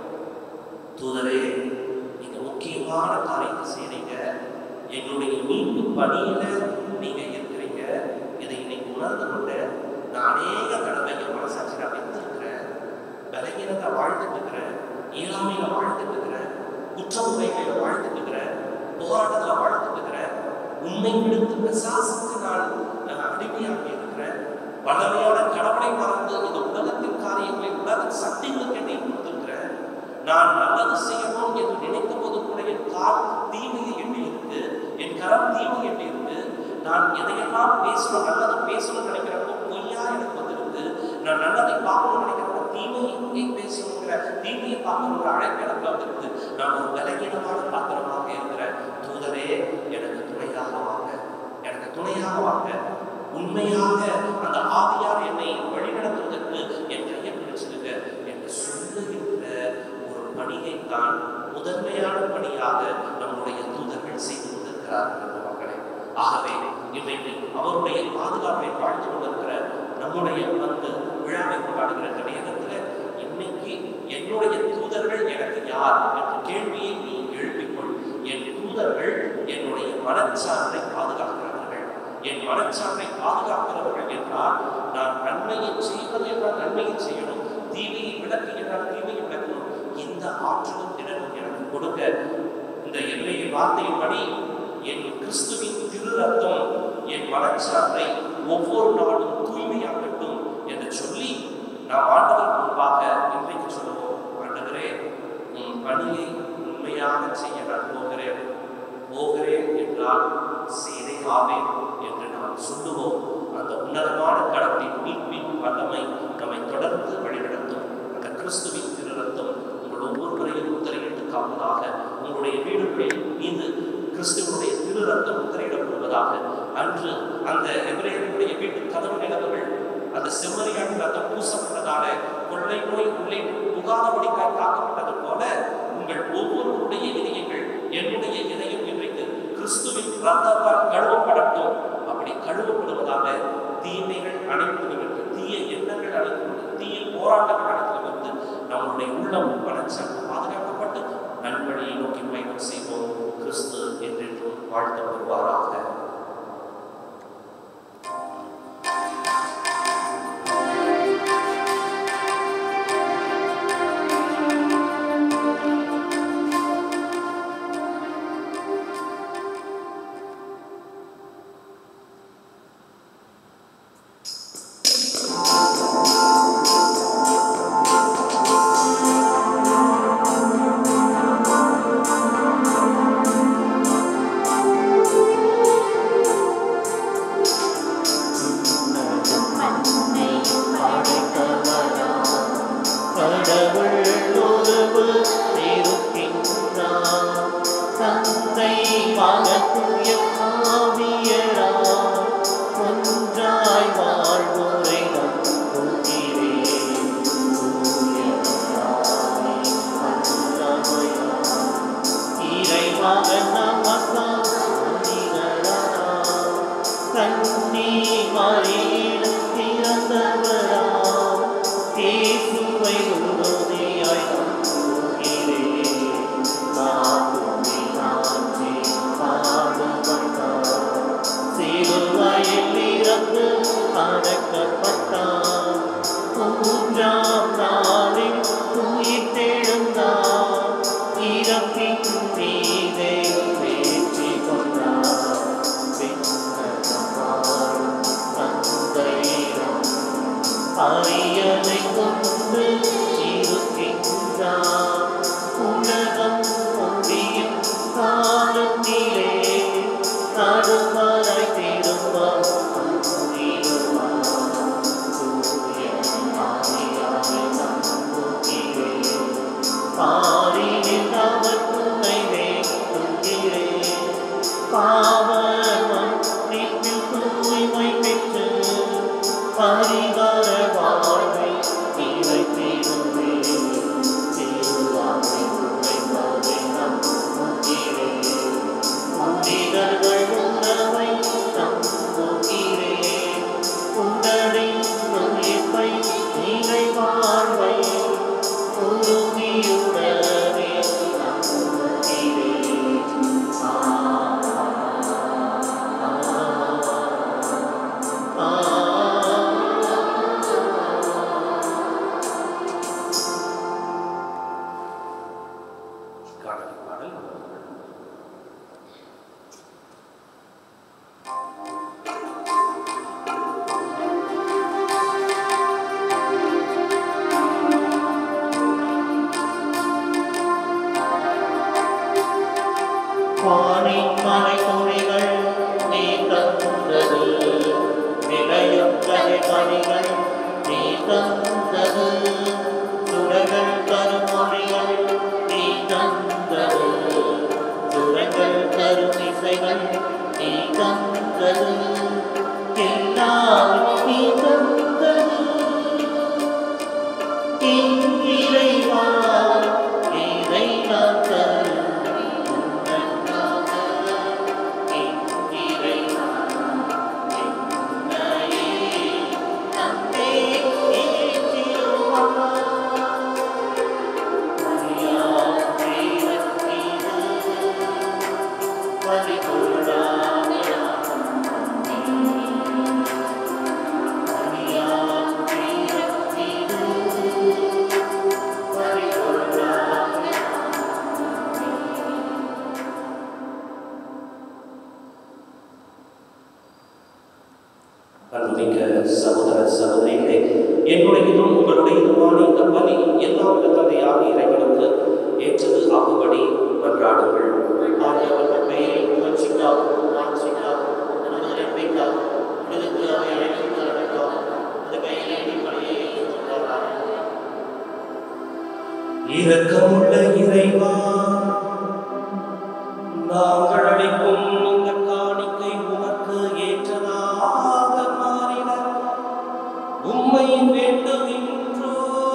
தூதரே, நீங்க முக்கியமான காரியத்தை செய்றீங்க, எங்களுடைய மீட்பு பணியில நீங்க இருக்கிறீங்க. இதை இன்னைக்கு உணர்ந்து கொண்டு நான் அநேக தடவை என் மனசாட்சி நான் வைத்திருக்கிறேன், பலகீனத்தை வாழ்ந்துட்டு இருக்கிறேன், இயலாமையில வாழ்ந்துட்டு இருக்கிறேன், குற்றமுறைகளை வாழ்ந்துட்டு இருக்கிறேன், போராட்டத்தில் வாழ்ந்துட்டு இருக்கிறேன், உண்மை விடுத்து பிரசாசத்துக்கு நான் அடிமையாக இருக்கிறேன், வல்லமையான கடவுளை மறந்து இந்த உலகத்தின் காரியங்களை, உலக சக்திகளுக்கு என்னை கொடுத்திருக்கிறேன். நான் நல்லது செய்யணும் என்று நினைத்த போது கூட என் கால் தீமையை எண்ணி இருக்கு, என் கரம் தீமை எண்ணி இருக்கு. நான் எதையெல்லாம் பேசணும், நல்லது பேசணும்னு நினைக்கிறப்போ பொய்யா எனக்கு வந்திருக்கு. நான் நல்லதை பார்க்கணும்னு நினைக்கிறப்போ தீமையை பேசணுங்கிற, தீமையை பார்க்கணுங்கிற அழைப்பு எனக்கு வந்திருக்கு. நான் ஒரு பலகீனமான பாத்திரமாக இருக்கிறேன். தூதரே, எனக்கு துணையாக வாங்க, எனக்கு துணையாக வாங்க. உண்மையாக அந்த ஆவியார் என்னை வழிநடத்துவதற்கு என் கையை பிடிச்சிருக்க என்று சொல்லுகின்ற ஒரு பணியைத்தான் முதன்மையான பணியாக நம்முடைய தூதர்கள் செய்து கொண்டிருக்கிறார்கள் மக்களே. ஆகவே இன்றைக்கு அவருடைய பாதுகாப்பை வாழ்ந்து கொண்டிருக்கிற நம்முடைய வந்து விழாவை கொண்டாடுகிற நேரத்தில் இன்னைக்கு என்னுடைய தூதர்கள் எனக்கு யார் என்ற கேள்வியை நீ எழுப்பிக்கொள். என் தூதர்கள் என்னுடைய மனச்சார்பை பாதுகாக்கிறார்கள். என் மனச்சார்பை பாதுகாக்கிறவர்கள் என்றால் நான் நன்மையை செய்வது என்றால் நன்மையை செய்யணும், தீமையை விளக்கு என்றால் தீமையை விளக்கணும். இந்த ஆற்றலும் திறனும் எனக்கு கொடுக்க இந்த என்னுடைய வார்த்தையின்படி என் கிறிஸ்துவின் திரு ரத்தம் என் மனச்சார்பை ஒவ்வொரு நாளும் தூய்மையாகட்டும் என்று சொல்லி நாம் ஆண்டவர் முன்பாக இன்றைக்கு சொல்லுவோம். ஆண்டவரே, உன் பணியை உண்மையாக செய்ய நான் போகிறேன் என்றால் செய்தே ஆவேன் என்று நாம் சொல்லுவோம். அந்த உன்னதமான கடவுளின் மீட்பின் வல்லமை நம்மை தொடர்ந்து வழிநடத்தும். அந்த கிறிஸ்துவின் திரு ரத்தம் உங்கள் ஒவ்வொருவரையும் முத்திரையிட்டு காப்பதாக. உங்களுடைய வீடுகளில் மீது கிறிஸ்துவனுடைய திரு ரத்தம் முத்திரையிடப்படுவதாக. அன்று அந்த எபிரேயருடைய வீட்டு கதவு நிலவுகள் அந்த செம்மறியாட்டு ரத்தம் பூசப்பட்டதால கொள்ளை நோய் உள்ளே புகாதபடிக்காய் காக்கப்பட்டது போல உங்கள் ஒவ்வொருவருடைய இதயங்கள், என்னுடைய இதயம் இன்றைக்கு கிறிஸ்துவின் ரத்தத்தால் கழுவப்படட்டும். அப்படி கழுவப்படுவதாக தீமைகள் அனைத்திலிருந்து, தீய எண்ணங்கள் அனைத்திலிருந்து, தீய போராட்டங்கள் அனைத்திலிருந்து நம்முடைய உள்ளம் மனச்சார்ந்து பாதுகாக்கப்பட்டு நல்வழியை நோக்கி பயணம் செய்வோம். கிறிஸ்து என்றென்றும் வாழ்த்தப்படுவாராக. The இரக்கமுள்ள இறைவா, நாங்கள் அளிக்கும் இந்த காணிக்கை உமக்கு ஏற்றதாக மாறின உம்மை வேண்டுகின்றோ.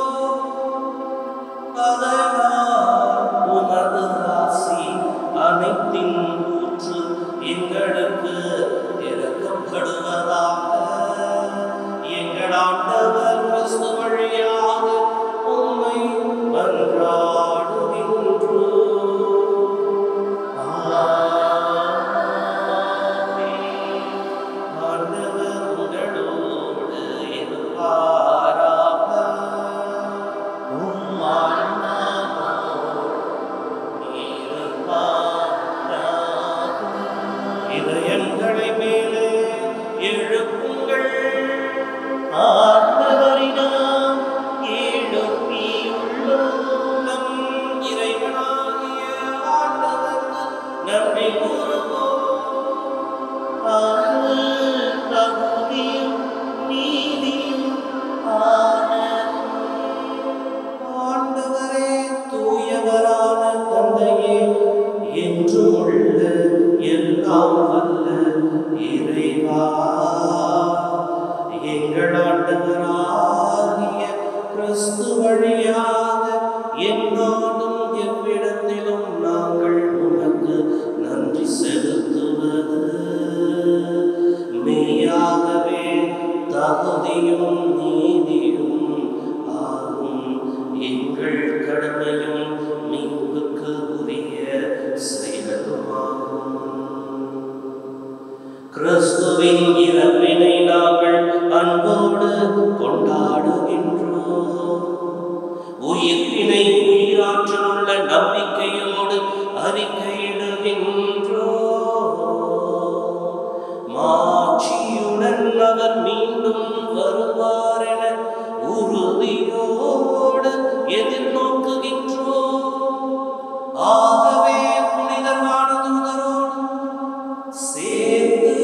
அதனால் உமது ஆசி அனைத்தின் ஊற்று எங்களுக்கு இரக்கப்படுவதாக. எங்கள் ஆண்டவர் கிறிஸ்து வழியாக உம்மை மன்றாடுகின்றோ. ஆண்டவர் உங்களோடு இருப்பாராக. உம் ஆன்மாவோடும் இருப்பாராக. இதயங்களை மேலே எழுப்புங்கள். ஆண்டவரிடம் எழுப்பியுள்ளோம். நம் இறைவனாகிய ஆண்டவருக்கு நன்றி கூறுவோம். அது தகுதியும் நீதியும் ஆனது. ஆண்டவரே, தூயவரான தந்தையே, என்றும் உள்ள எல்லாம் வல்ல இறைவா, எங்கள் ஆண்டவராகிய கிறிஸ்து வழியாக எந்நாளும் எவ்விடத்திலும் நாங்கள் உமக்கு நன்றி செலுத்துவது மெய்யாகவே தகுதியும் நீதியும் ஆகும். எங்கள் கடமையும் மீட்புக்கு உரிய செயலுமாகும். கிறிஸ்துவின் இறப்பினை நாங்கள் அன்போடு கொண்டாடுகின்றோம். உயிர்ப்பினை உயிராற்றலுள்ள நம்பிக்கையோடு அறிக்கையிடுகின்றோம். மாட்சியுடன் அவர் மீண்டும் வருவார் என உறுதியோடு எதிர்நோக்குகின்றோம். ஆகவே புனிதமான தூதரோடு சேர்ந்து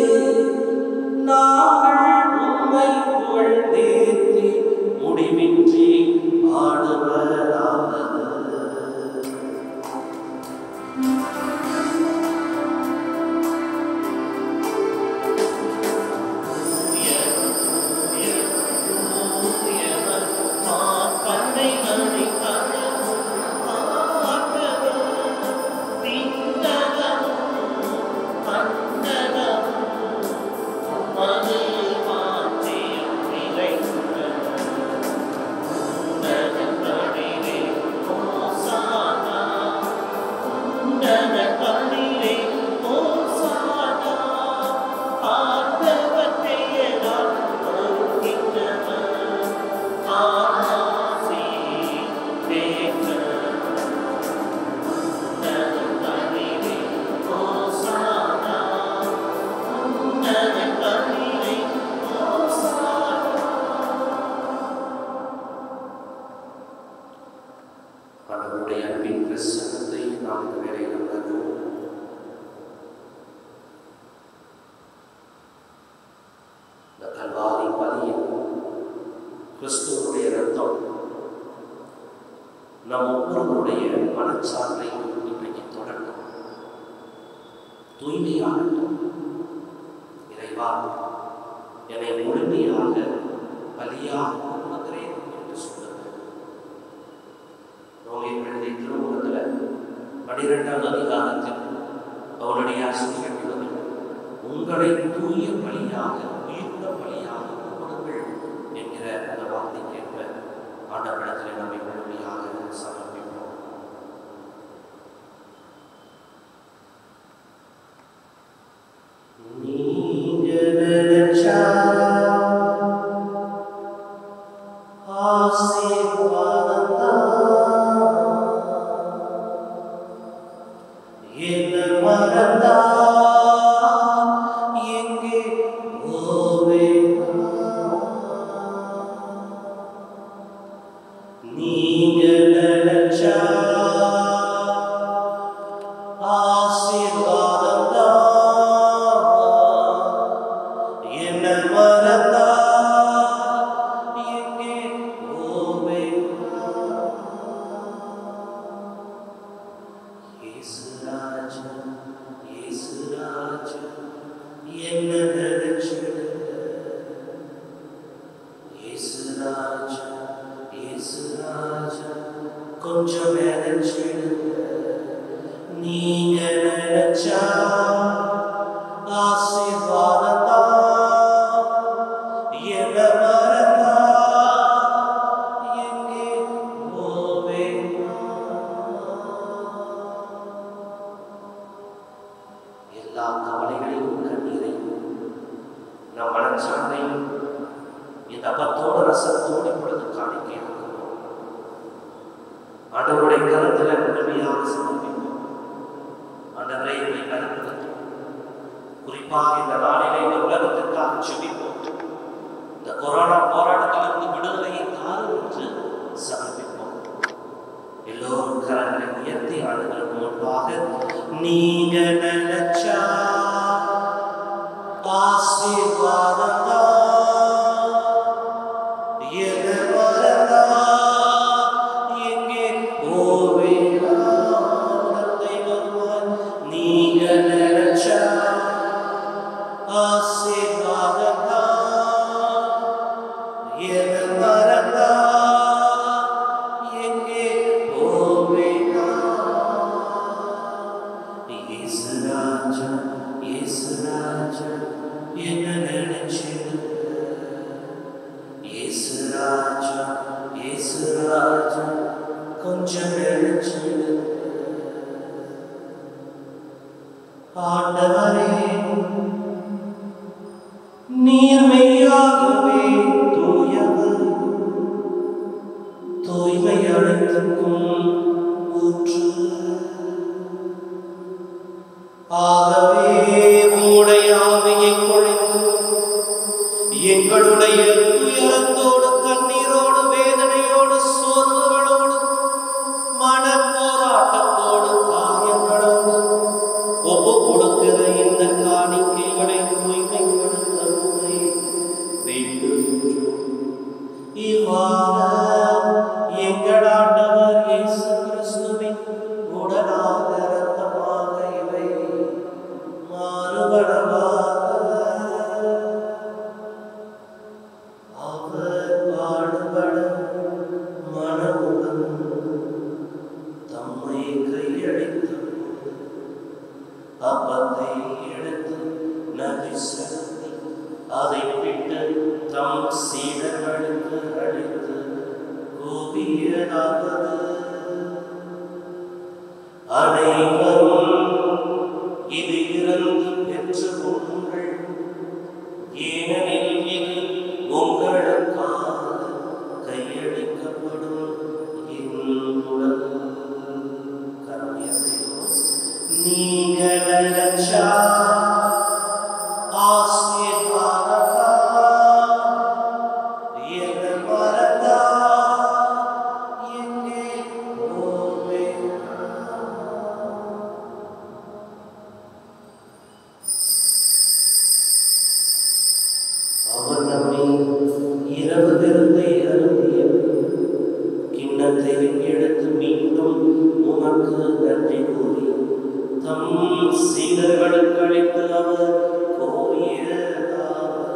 நாங்கள் உம்மை புகழ்ந்தேத்தி முடிவின்றி பாடுவதாவது. ஆண்டவருடைய அன்பின் பிரசன்னத்தை நாம் இந்த வேளையில் உணர்வோம். இந்த கல்வாரி பலியில் கிறிஸ்துவனுடைய இரத்தம் நம் ஒவ்வொருவருடைய மனச்சார்பை இன்றைக்கு தொடரட்டும், தூய்மையாகட்டும். இறைவா, என்னை முழுமையாக பலியாக கொடுக்கிறேன் என்று சொல்லுங்கள். ரோமர் எழுதிய திருமுகத்தில் 12ஆம் அதிகாரத்தில் அவருடைய சொல்லுகிறது, உங்களை தூய பலியாக உயிருள்ள பலியாக கொடுங்கள் என்கிற அந்த வார்த்தைக்கேற்ப ஆண்டவரிடத்தில் நம்மை முழுமையாக சமர்ப்பிப்போம். நீங்க நினைச்சா என்ன மறந்தா எங்கே போவே, நீங்க நினைச்சா ஆசீர்வாதம் தான், என்ன மறந்தா எங்கே போவே. கொஞ்சம் நினைச்சிடுங்க. நீங்க நினைச்சா ஆசீர்வாதம் தான். என்ன மறந்தா எங்கே போவேனா? எல்லா கவலைகளையும் கண்ணீரையும் நம் மனச்சான்றையும் இந்த அப்பத்தோடு ரசத்தோடு இப்பொழுது காணிக்கையாகும். ஆண்டவருடைய கருத்தில் முழுமையாக சமர்ப்பிப்போம். ஆண்டவரை இதை பயன்படுத்தும். குறிப்பாக இந்த நாளிலே இந்த உலகத்திற்காக செபிப்போம். இந்த கொரோனா போராட்டத்திலிருந்து விடுதலையை தாரும் என்று சமர்ப்பிப்போம். எல்லோரும் கரங்களை உயர்த்தி ஆண்டுகளுக்கு முன்பாக நீங்க நினைச்சா ஆசீர்வாதம் தான். கொஞ்சம் ஆண்டவரே நீர்மையாகவே தூயவர், தூய்மை அனைத்துக்கும் ஊற்று. ஆகவே உம்முடைய ஆவியை பொழிந்து எங்களுடைய துயரத்தோடு கண்ணீரோடு வேதனையோடு சோர்வுகளோடு மன போராட்டத்தோடு காயங்களோடு ஒப்பு கொடுக்கிற இந்த காணிக்கைகளை தூய்மைப்படுத்த வேண்டுகின்றோம். இவ்வாறு எங்கள் ஆண்டவர் இயேசு கிறிஸ்துவின் உடலாக இரத்தமாக இவை மாறுபடவாக அவர் பாடுபட மனமுடன் தம்மை கையளித்து அப்பத்தை எடுத்து நன்றி செலுத்தி அதை விட்டு தம் சீடர்களுக்கு அளித்து கூறியதாவது, அனைவரும் இதிலிருந்து பெற்று கொள்ளுங்கள், ஏனெனில் இது உங்களுக்காக கையளிக்கப்படும் என் உடல். நீங்கள் நினைச்சா ஆசீர்வாதமா, என்ன மறந்தா எங்கே போவேனா? அவர் நம்மை இரவு விருந்தை அருந்திய கிண்ணத்தை எடுத்து மீண்டும் உமக்கு நன்றி கூறி தம் சீடர்களுக்கு அளித்து அவர் கூறியதாவது,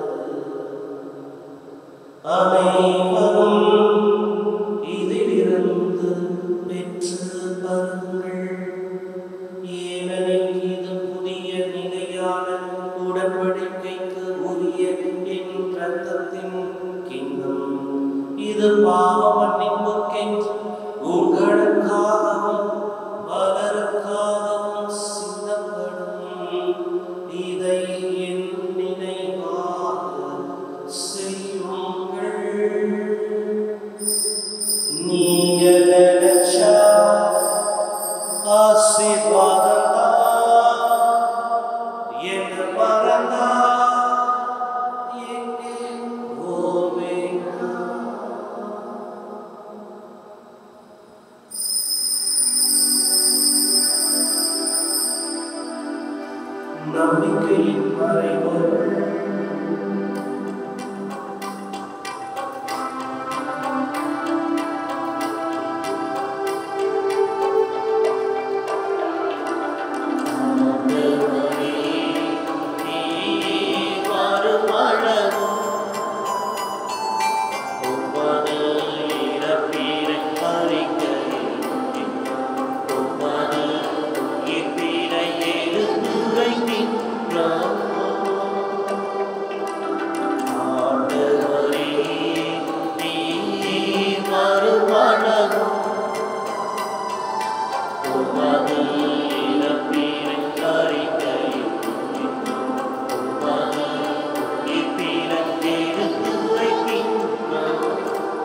அனைவரும் இதிலிருந்து பெற்று பருங்கள், ஏனெனில் இது புதிய நிலையான உடன்படிக்கைக்கு உரிய என் இரத்தத்தின் கிண்ணம். இது பாவ மன்னிப்புக்கென்று உங்களுக்காகவும் பலருக்காகவும் சிந்தப்படும். இதை என் நினைவாக செய்யுங்கள். நீங்க நினைச்சா ஆசீர்வாதம் என்ன மறந்தா எங்கே போவேனா? நம்பிக்கையின் மறைபொருள் உமது இறப்பினை அறிக்கையிட்டோம். உமது உயிர்ப்பினை எடுத்துரைக்கின்றோம்.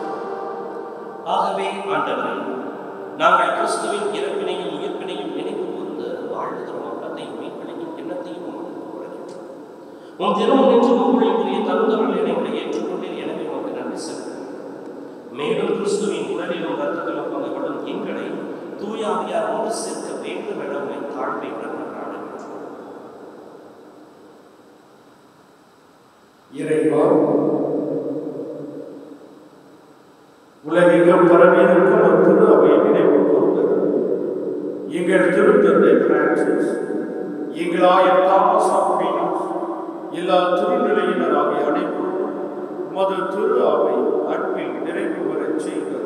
ஆகவே ஆண்டவரே, நாங்கள் கிறிஸ்துவின் இறப்பினையும் உயிர்ப்பினையும் நினைவு கூர்ந்து வாழ்கிறோம். அப்பத்தையும் மீட்பினையும் எண்ணத்தையும் உமக்கு கொடுக்கின்றோம். உம் திருமுன்னின்று முன்மொழிக்குரிய தகுந்தவர்கள் என்னை ஏற்றுக்கொண்டீர். எனவே உமக்கு நன்றி செலுத்துகிறேன். மேலும் கிறிஸ்துவின் உடலிலும் இரத்தத்திலும் பங்கு கொள்ளும் எங்களை தூய ஆவியார் ஒன்று சேர்க்க வேண்டும் என உம்மை தாழ்மையுடன் மன்றாடுகின்றோம். இறைவா, உலகெங்கும் பரவியிருக்கும் ஒரு திரு அவையை நினைவு கூர்ந்து எங்கள் திருத்தந்தை பிரான்சிஸ், எங்கள் ஆயர் தாமஸ் அக்வீனஸ், எல்லா திருநிலையினர் ஆகிய அனைவரும் உமது திரு அவை அன்பில் நிறைவு பெறச் செய்கிறது.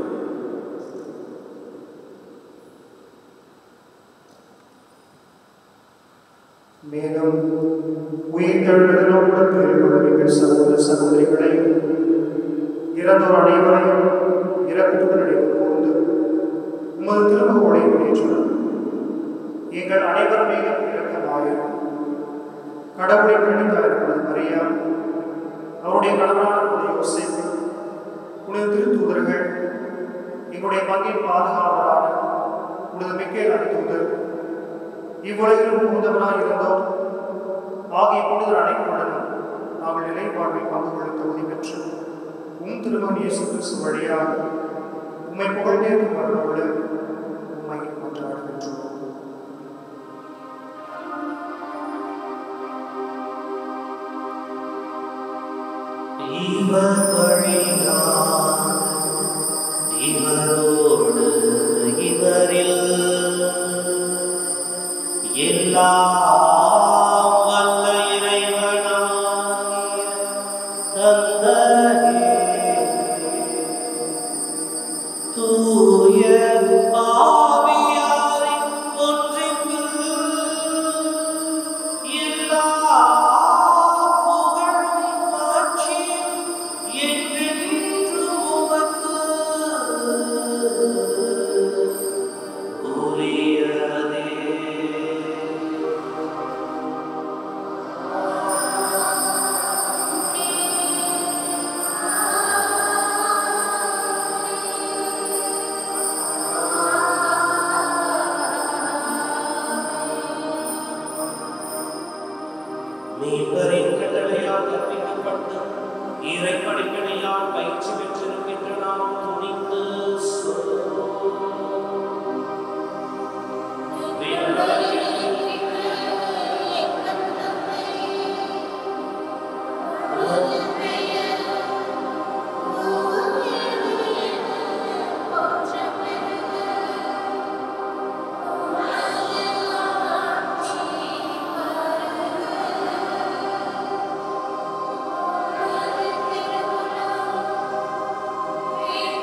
மேலும் உயிர்த்தெழுதலும் உடற்பெயர்களும் எங்கள் சகோதர சகோதரிகளை இறந்தோர் அனைவரையும் இறப்புடன் நினைவு கூர்ந்து உமது திருமகோளை முன்னேற்றுள்ளோம். எங்கள் அனைவர் மீதும் இரக்கமாயிரும். கடவுளின் கணித்தாயிருப்பது மரியா, அவருடைய கணவரான புனித யோசேப்பு, புனித திருத்தூதர்கள், எங்களுடைய பங்கின் பாதுகாவலரான புனித மிக்கேல் அணிதூதர், இவ்வுலகிலும் புகுந்தவராய் இருந்தோம் ஆகிய புனிதர் அனைவருடனும் நாங்கள் நிலை வாழ்வில் பங்கு கொள்ள தகுதி பெற்று திருமகன் இயேசு கிறிஸ்து வழியாக உம்மை புகழ்ந்தேற்கும் வரவுள்ள உம்மை மன்றாடுகின்றோம். இவர் வழியாக இவரோடு இவரில் எல்லாம் வல்ல இறைவனாகிய தந்தையே, தூய ஆவியாரின் ஒன்றிப்பில் எல்லா புகழும் மாட்சியும் என்றென்றும் உமக்கு உரியதே. மீட்பரின் கட்டளையால் கற்பிக்கப்பட்டு இறை படிப்பினையால் பயிற்சி பெற்றிருக்கின்ற நாம் துணிந்து Amen.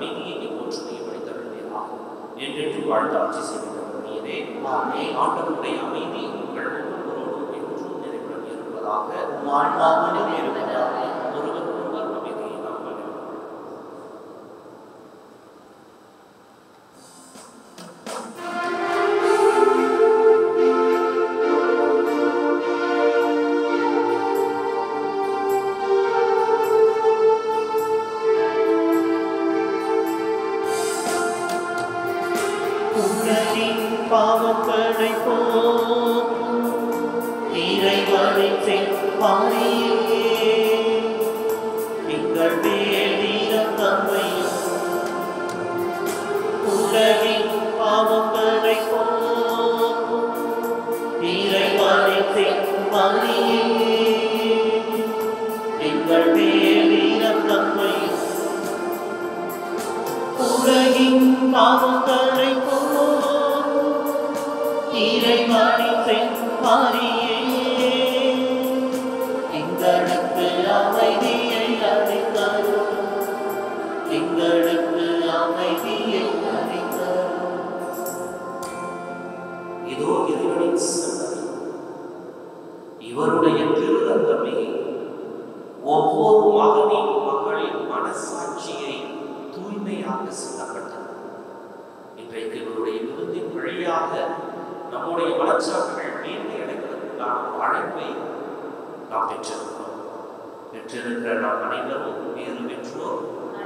அமைதியையும் ஒற்றுமையும் அளித்தருள்வீராக. என்றென்று வாழ்ந்து ஆட்சி செய்கின்றவர் நீரே. ஆண்டவருடைய அமைதி உங்கள் ஒவ்வொருவரோடும் என்றும் நிறைவுடன் இருப்பதாக. ஒருவர் அமைதியை நாம் பாவங்களை போக்கும் இறைவனை செப்பாரியே எங்கள் மேலிடம் தம்மையும் உலகின் பாவங்களை போக்கும் இறைவனை செப்பாரியே எங்கள் மேலிடம் தம்மையும் உலகின் பாவங்களை இறைவனை செப்பாரியே எங்களுக்கு அமைதியை அளித்தருளும் எங்களுக்கு அமைதியை அளித்தருளும். இதோ இறைவனின் சன்னதி, இவருடைய திரு ரத்தமே ஒவ்வொரு மகனின் மகளின் மனசாட்சியை தூய்மையாக சிந்தப்பட்டது. இன்றைக்கு இவருடைய விருந்தின் வழியாக நம்முடைய மனச்சாட்சிகள் மேன்மை அடைவதற்கான அழைப்பை நாம் பெற்றிருக்கிறோம். பெற்றிருக்கிற நாம் அனைவரும் வேறு பெற்றோர்.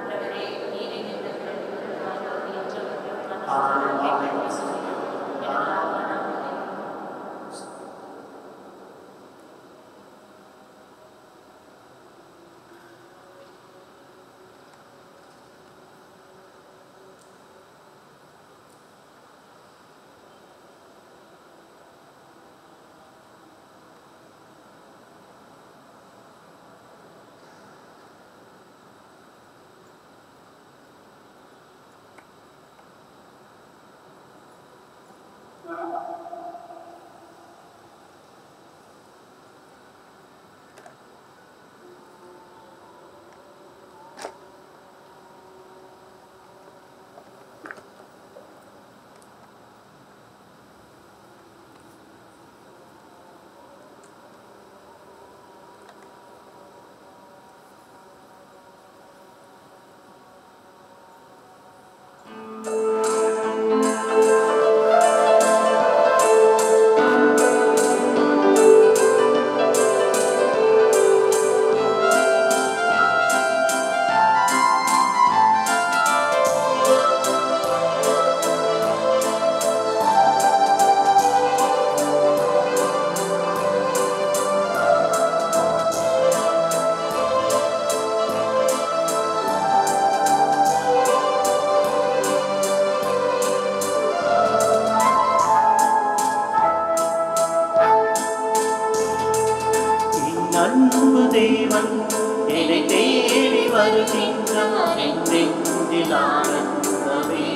அன்பு தேவன் என்னை தேடி வருகின்றார் என்றென்றில் ஆனந்தமே.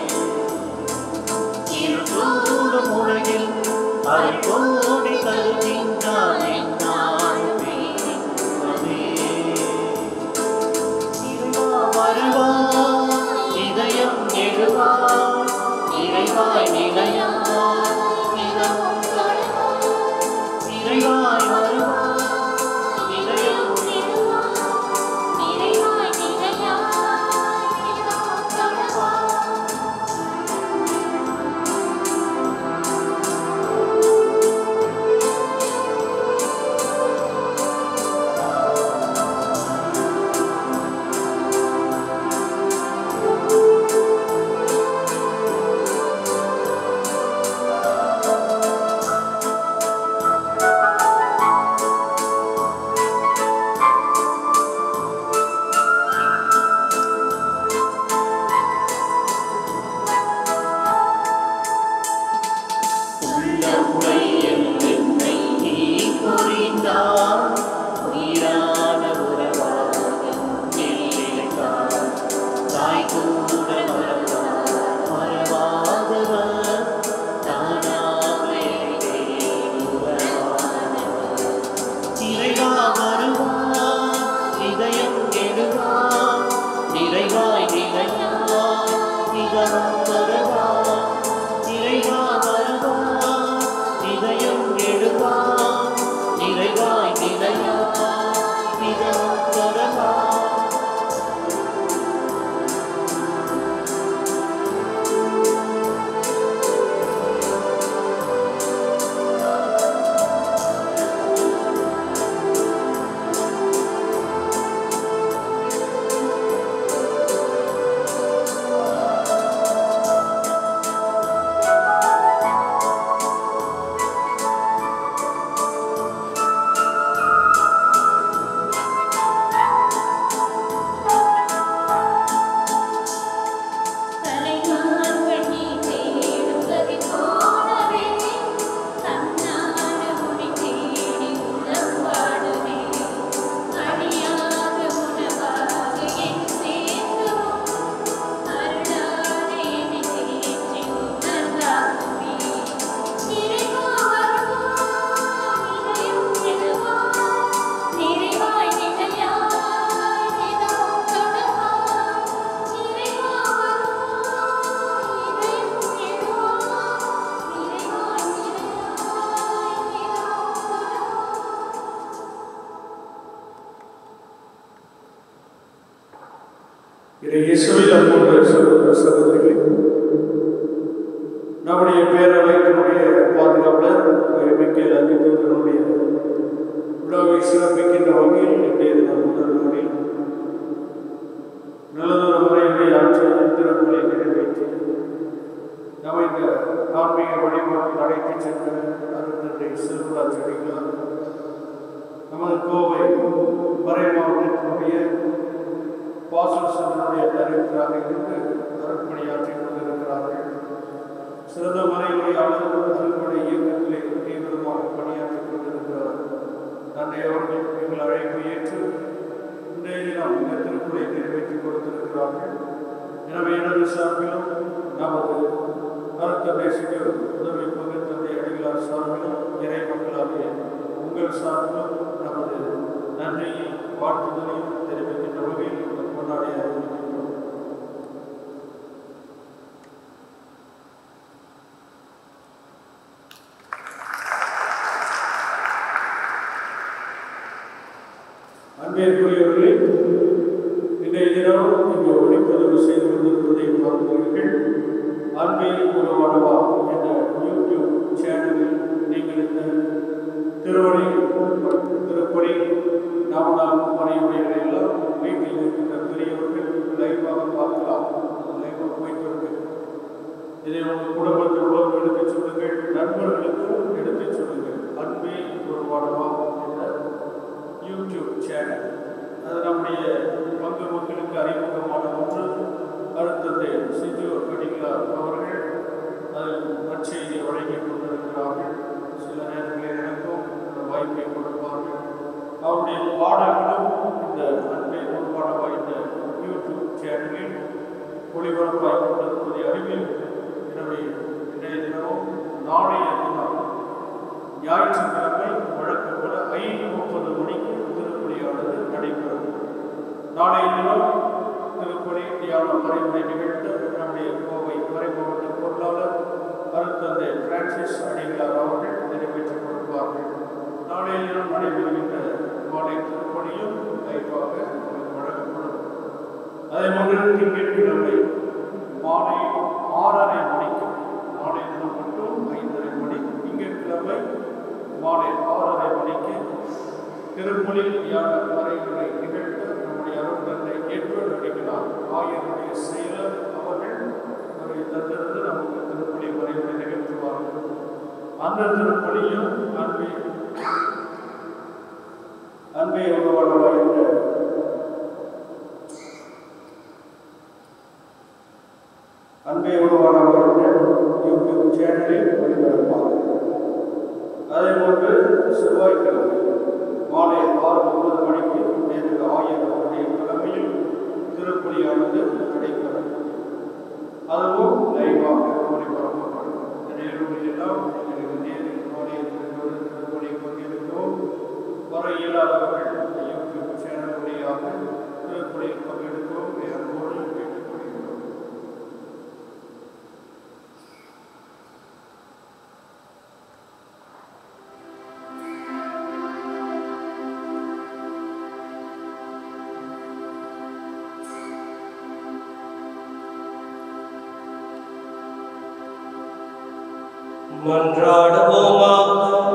இருளூடும் உலகில் அருள்கோடி தருகின்றார் என்னாலும் பேசுவதே. வருவார் இதயம் எழுவார் இறைவாய் நிலையார் இதமும் இறைவாய் வருவார் இயேசுவில் அன்புள்ள சகோதர சகோதரிகளே, நம்முடைய பேரவையினுடைய பாதுகாவலர் மிக்கேல் அங்கிதனுடைய விழாவை சிறப்பிக்கின்ற வகையில் இன்றைய தினம் முதல் நாளில் நல்லதொரு முறையிலே ஆட்சியின் திறப்புகளை நிறைவேற்றி நம்ம இந்த ஆன்மீக வழிபாட்டில் அழைத்து சென்ற அருந்தந்தை செல்வராஜ் அடிகளார் நமது கோவை மறை மாவட்டத்தினுடைய பாசனுடைய டைரக்டராக இருந்து அருட்பணியாற்றிக் கொண்டிருக்கிறார்கள். சிறந்த மறைமுறையாளர் அருள்படை இயக்கத்திலே தீவிரமாக பணியாற்றிக் கொண்டிருக்கிறார். தந்தை அவர்கள் எங்கள் அழைப்பு ஏற்று இன்றைய தினம் இந்த திருக்குறளை நிறைவேற்றிக் கொடுத்திருக்கிறார்கள். எனவே எனது சார்பிலும் நமது அருட்தந்தை சிறு உதவி பங்கு தந்தை அடிகளார் சார்பிலும் இறை மக்களாகிய உங்கள் சார்பிலும் நமது நன்றியை வாழ்த்துதலையும் தெரிவிக்கின்ற வகையில் கொண்டாடி அறிவிக்கின்றோம். அன்பிற்குரியவர்களே, இன்றைய தினம் இங்கு ஒளிப்பதிவு செய்து கொண்டிருப்பதை பார்க்கிறீர்கள். அன்பே உருவானவா என்ற யூடியூப் சேனலில் நீங்கள் இந்த திருப்பணி நாம் பணியுடைகளை எல்லாம் வீட்டில் இருக்கின்ற பெரியவர்கள் லைவாக பார்க்கலாம். லைவாக போயிட்டு இருக்கு. இதை உங்கள் குடும்பத்தில் உலகம் எடுத்துச் சொல்லுங்கள், நண்பர்களுக்கும் எடுத்துச் சொல்லுங்கள். அன்பே உருவானவா என்ற யூடியூப் சேனல், அது நம்முடைய பங்கு மக்களுக்கு அறிமுகமான ஒன்று. அருந்தந்தை சிஜு அடிகளார் அவர்கள் அதில் நற்செய்தியை வழங்கிக் கொண்டிருக்கிறார்கள். சில நேரங்களில் எனக்கும் வாய்ப்பை கொடுப்பார்கள். அவருடைய பாடல்களும் இந்த அன்பை உருவானவா இந்த யூடியூப் சேனலில் ஒளிபரப்பாக கொண்டிருப்பதை அறிவில். எனவே இன்றைய தினமும் நாளைய தினம் ஞாயிற்றுக்கிழமை வழக்கம் போல 5:30 மணிக்கு திருப்பணியானது நடைபெறும். நாளைய தினம் திருப்பணி தியான மறைமுறை நிகழ்த்த நம்முடைய கோவை மறைமாவட்ட பொருளாளர் அருட்தந்தை பிரான்சிஸ் அடிகளார் அவர்கள் நிறைவேற்றிக் கொடுப்பார்கள். நாளைய தினம் நடைபெறுகின்ற மாலை திருப்பணியும் லைவாக வழங்கப்படும். அதே போன்று திங்கட்கிழமை மாலை 6:30 மணிக்கு, நாளைய தினம் மட்டும் 5:30 மணிக்கு, திங்கட்கிழமை மாலை 6:30 மணிக்கு திருப்பணி தியான மறைமுறை நிகழ்த்த நம்முடைய அருட்தந்தை எட்வர்ட் அடிகளார் ஆயருடைய செயலர் அவர்கள் தந்திருந்து நமக்கு திருப்பணி மறைமுறை நிகழ்த்துவார்கள். அந்த திருப்பணியும் அன்பே உருவானவா என்ற யூடியூப் சேனலில் ஒளிபரப்பாகும். அதே போன்று செவ்வாய்க்கிழமை மாலை 6:30 மணிக்கு நேரு ஆயர் அவருடைய தலைமையில் திருப்பணியானது நடைபெறும். அதுவும் லைவாக ஒளிபரப்பப்படும். நிகழ்வுகள் எல்லாம் எங்களுக்கு நேரில் ஆலயத்திற்கு திருப்பணி பங்கெடுக்கவும், வர இயலாதவர்கள் யூடியூப் சேனல் வழியாக திருப்பணியில் பங்கெடுக்கவும் அன்போடு கேட்டுக்கொள்கிறோம். மன்றாடுவோமாக.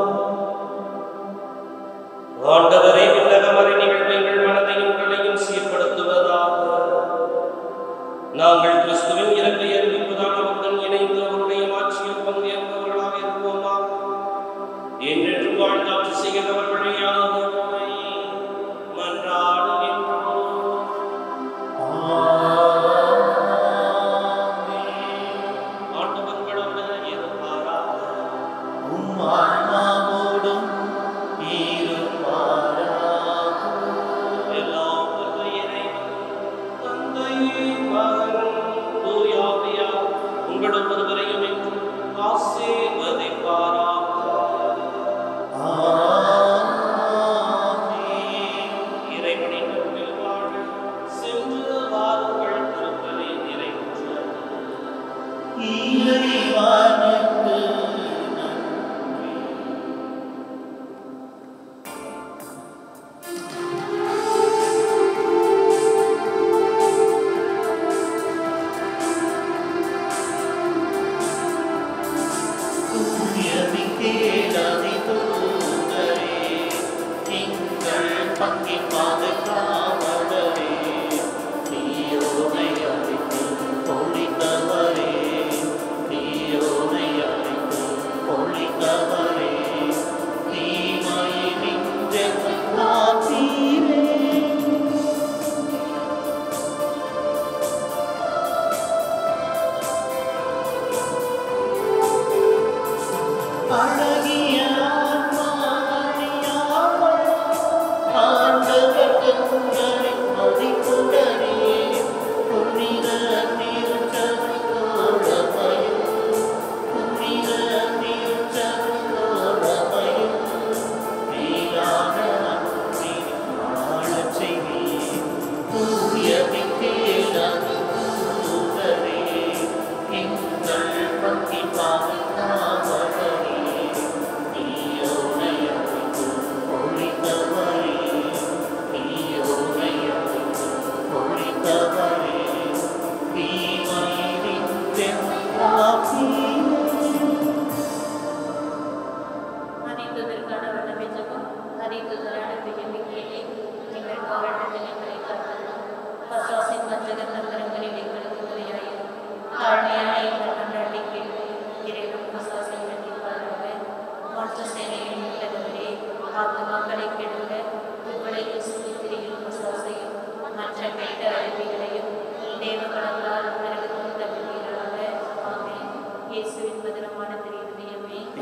ஆண்டவரே, விண்ணகமறை நிகழ்வு எங்கள் மனதையும் உங்களையும் சீர்படுத்துவதாக. நாங்கள் கிறிஸ்துவின் இறப்பை அறிவிப்பதால் அவருடன் இணைந்து அவருடைய ஆட்சியில் பங்கேற்பவர்களாக இருப்போமாக. என்றென்றும் வாழ்ந்தாட்சி செய்கிறவர் வழியாக மன்றாடுகின்றோம்.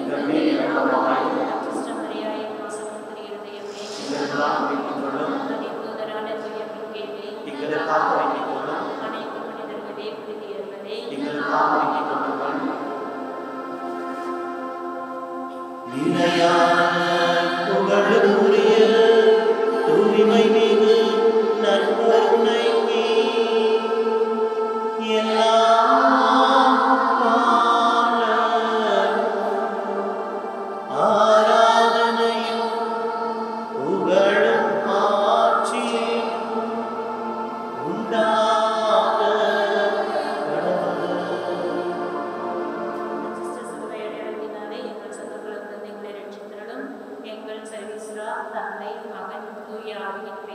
எங்கள் மேல் இரக்கமாய் எங்களுக்காக வேண்டிக் கொள்ளும் எங்களுக்காக வேண்டிக் கொள்ளும் எங்களுக்காக வேண்டிக் கொள்ளுங்கள். நிலையான புகழுக்குரிய தூய்மை மிகு நற்கருணைக்கு எல்லாம் வாழ ஆராதனையும் புகழும் ஆட்சியும் உண்டாக கடவுள். எங்கள் சர்வீஸ்ரா தந்தை மகன் தூய ஆவியின்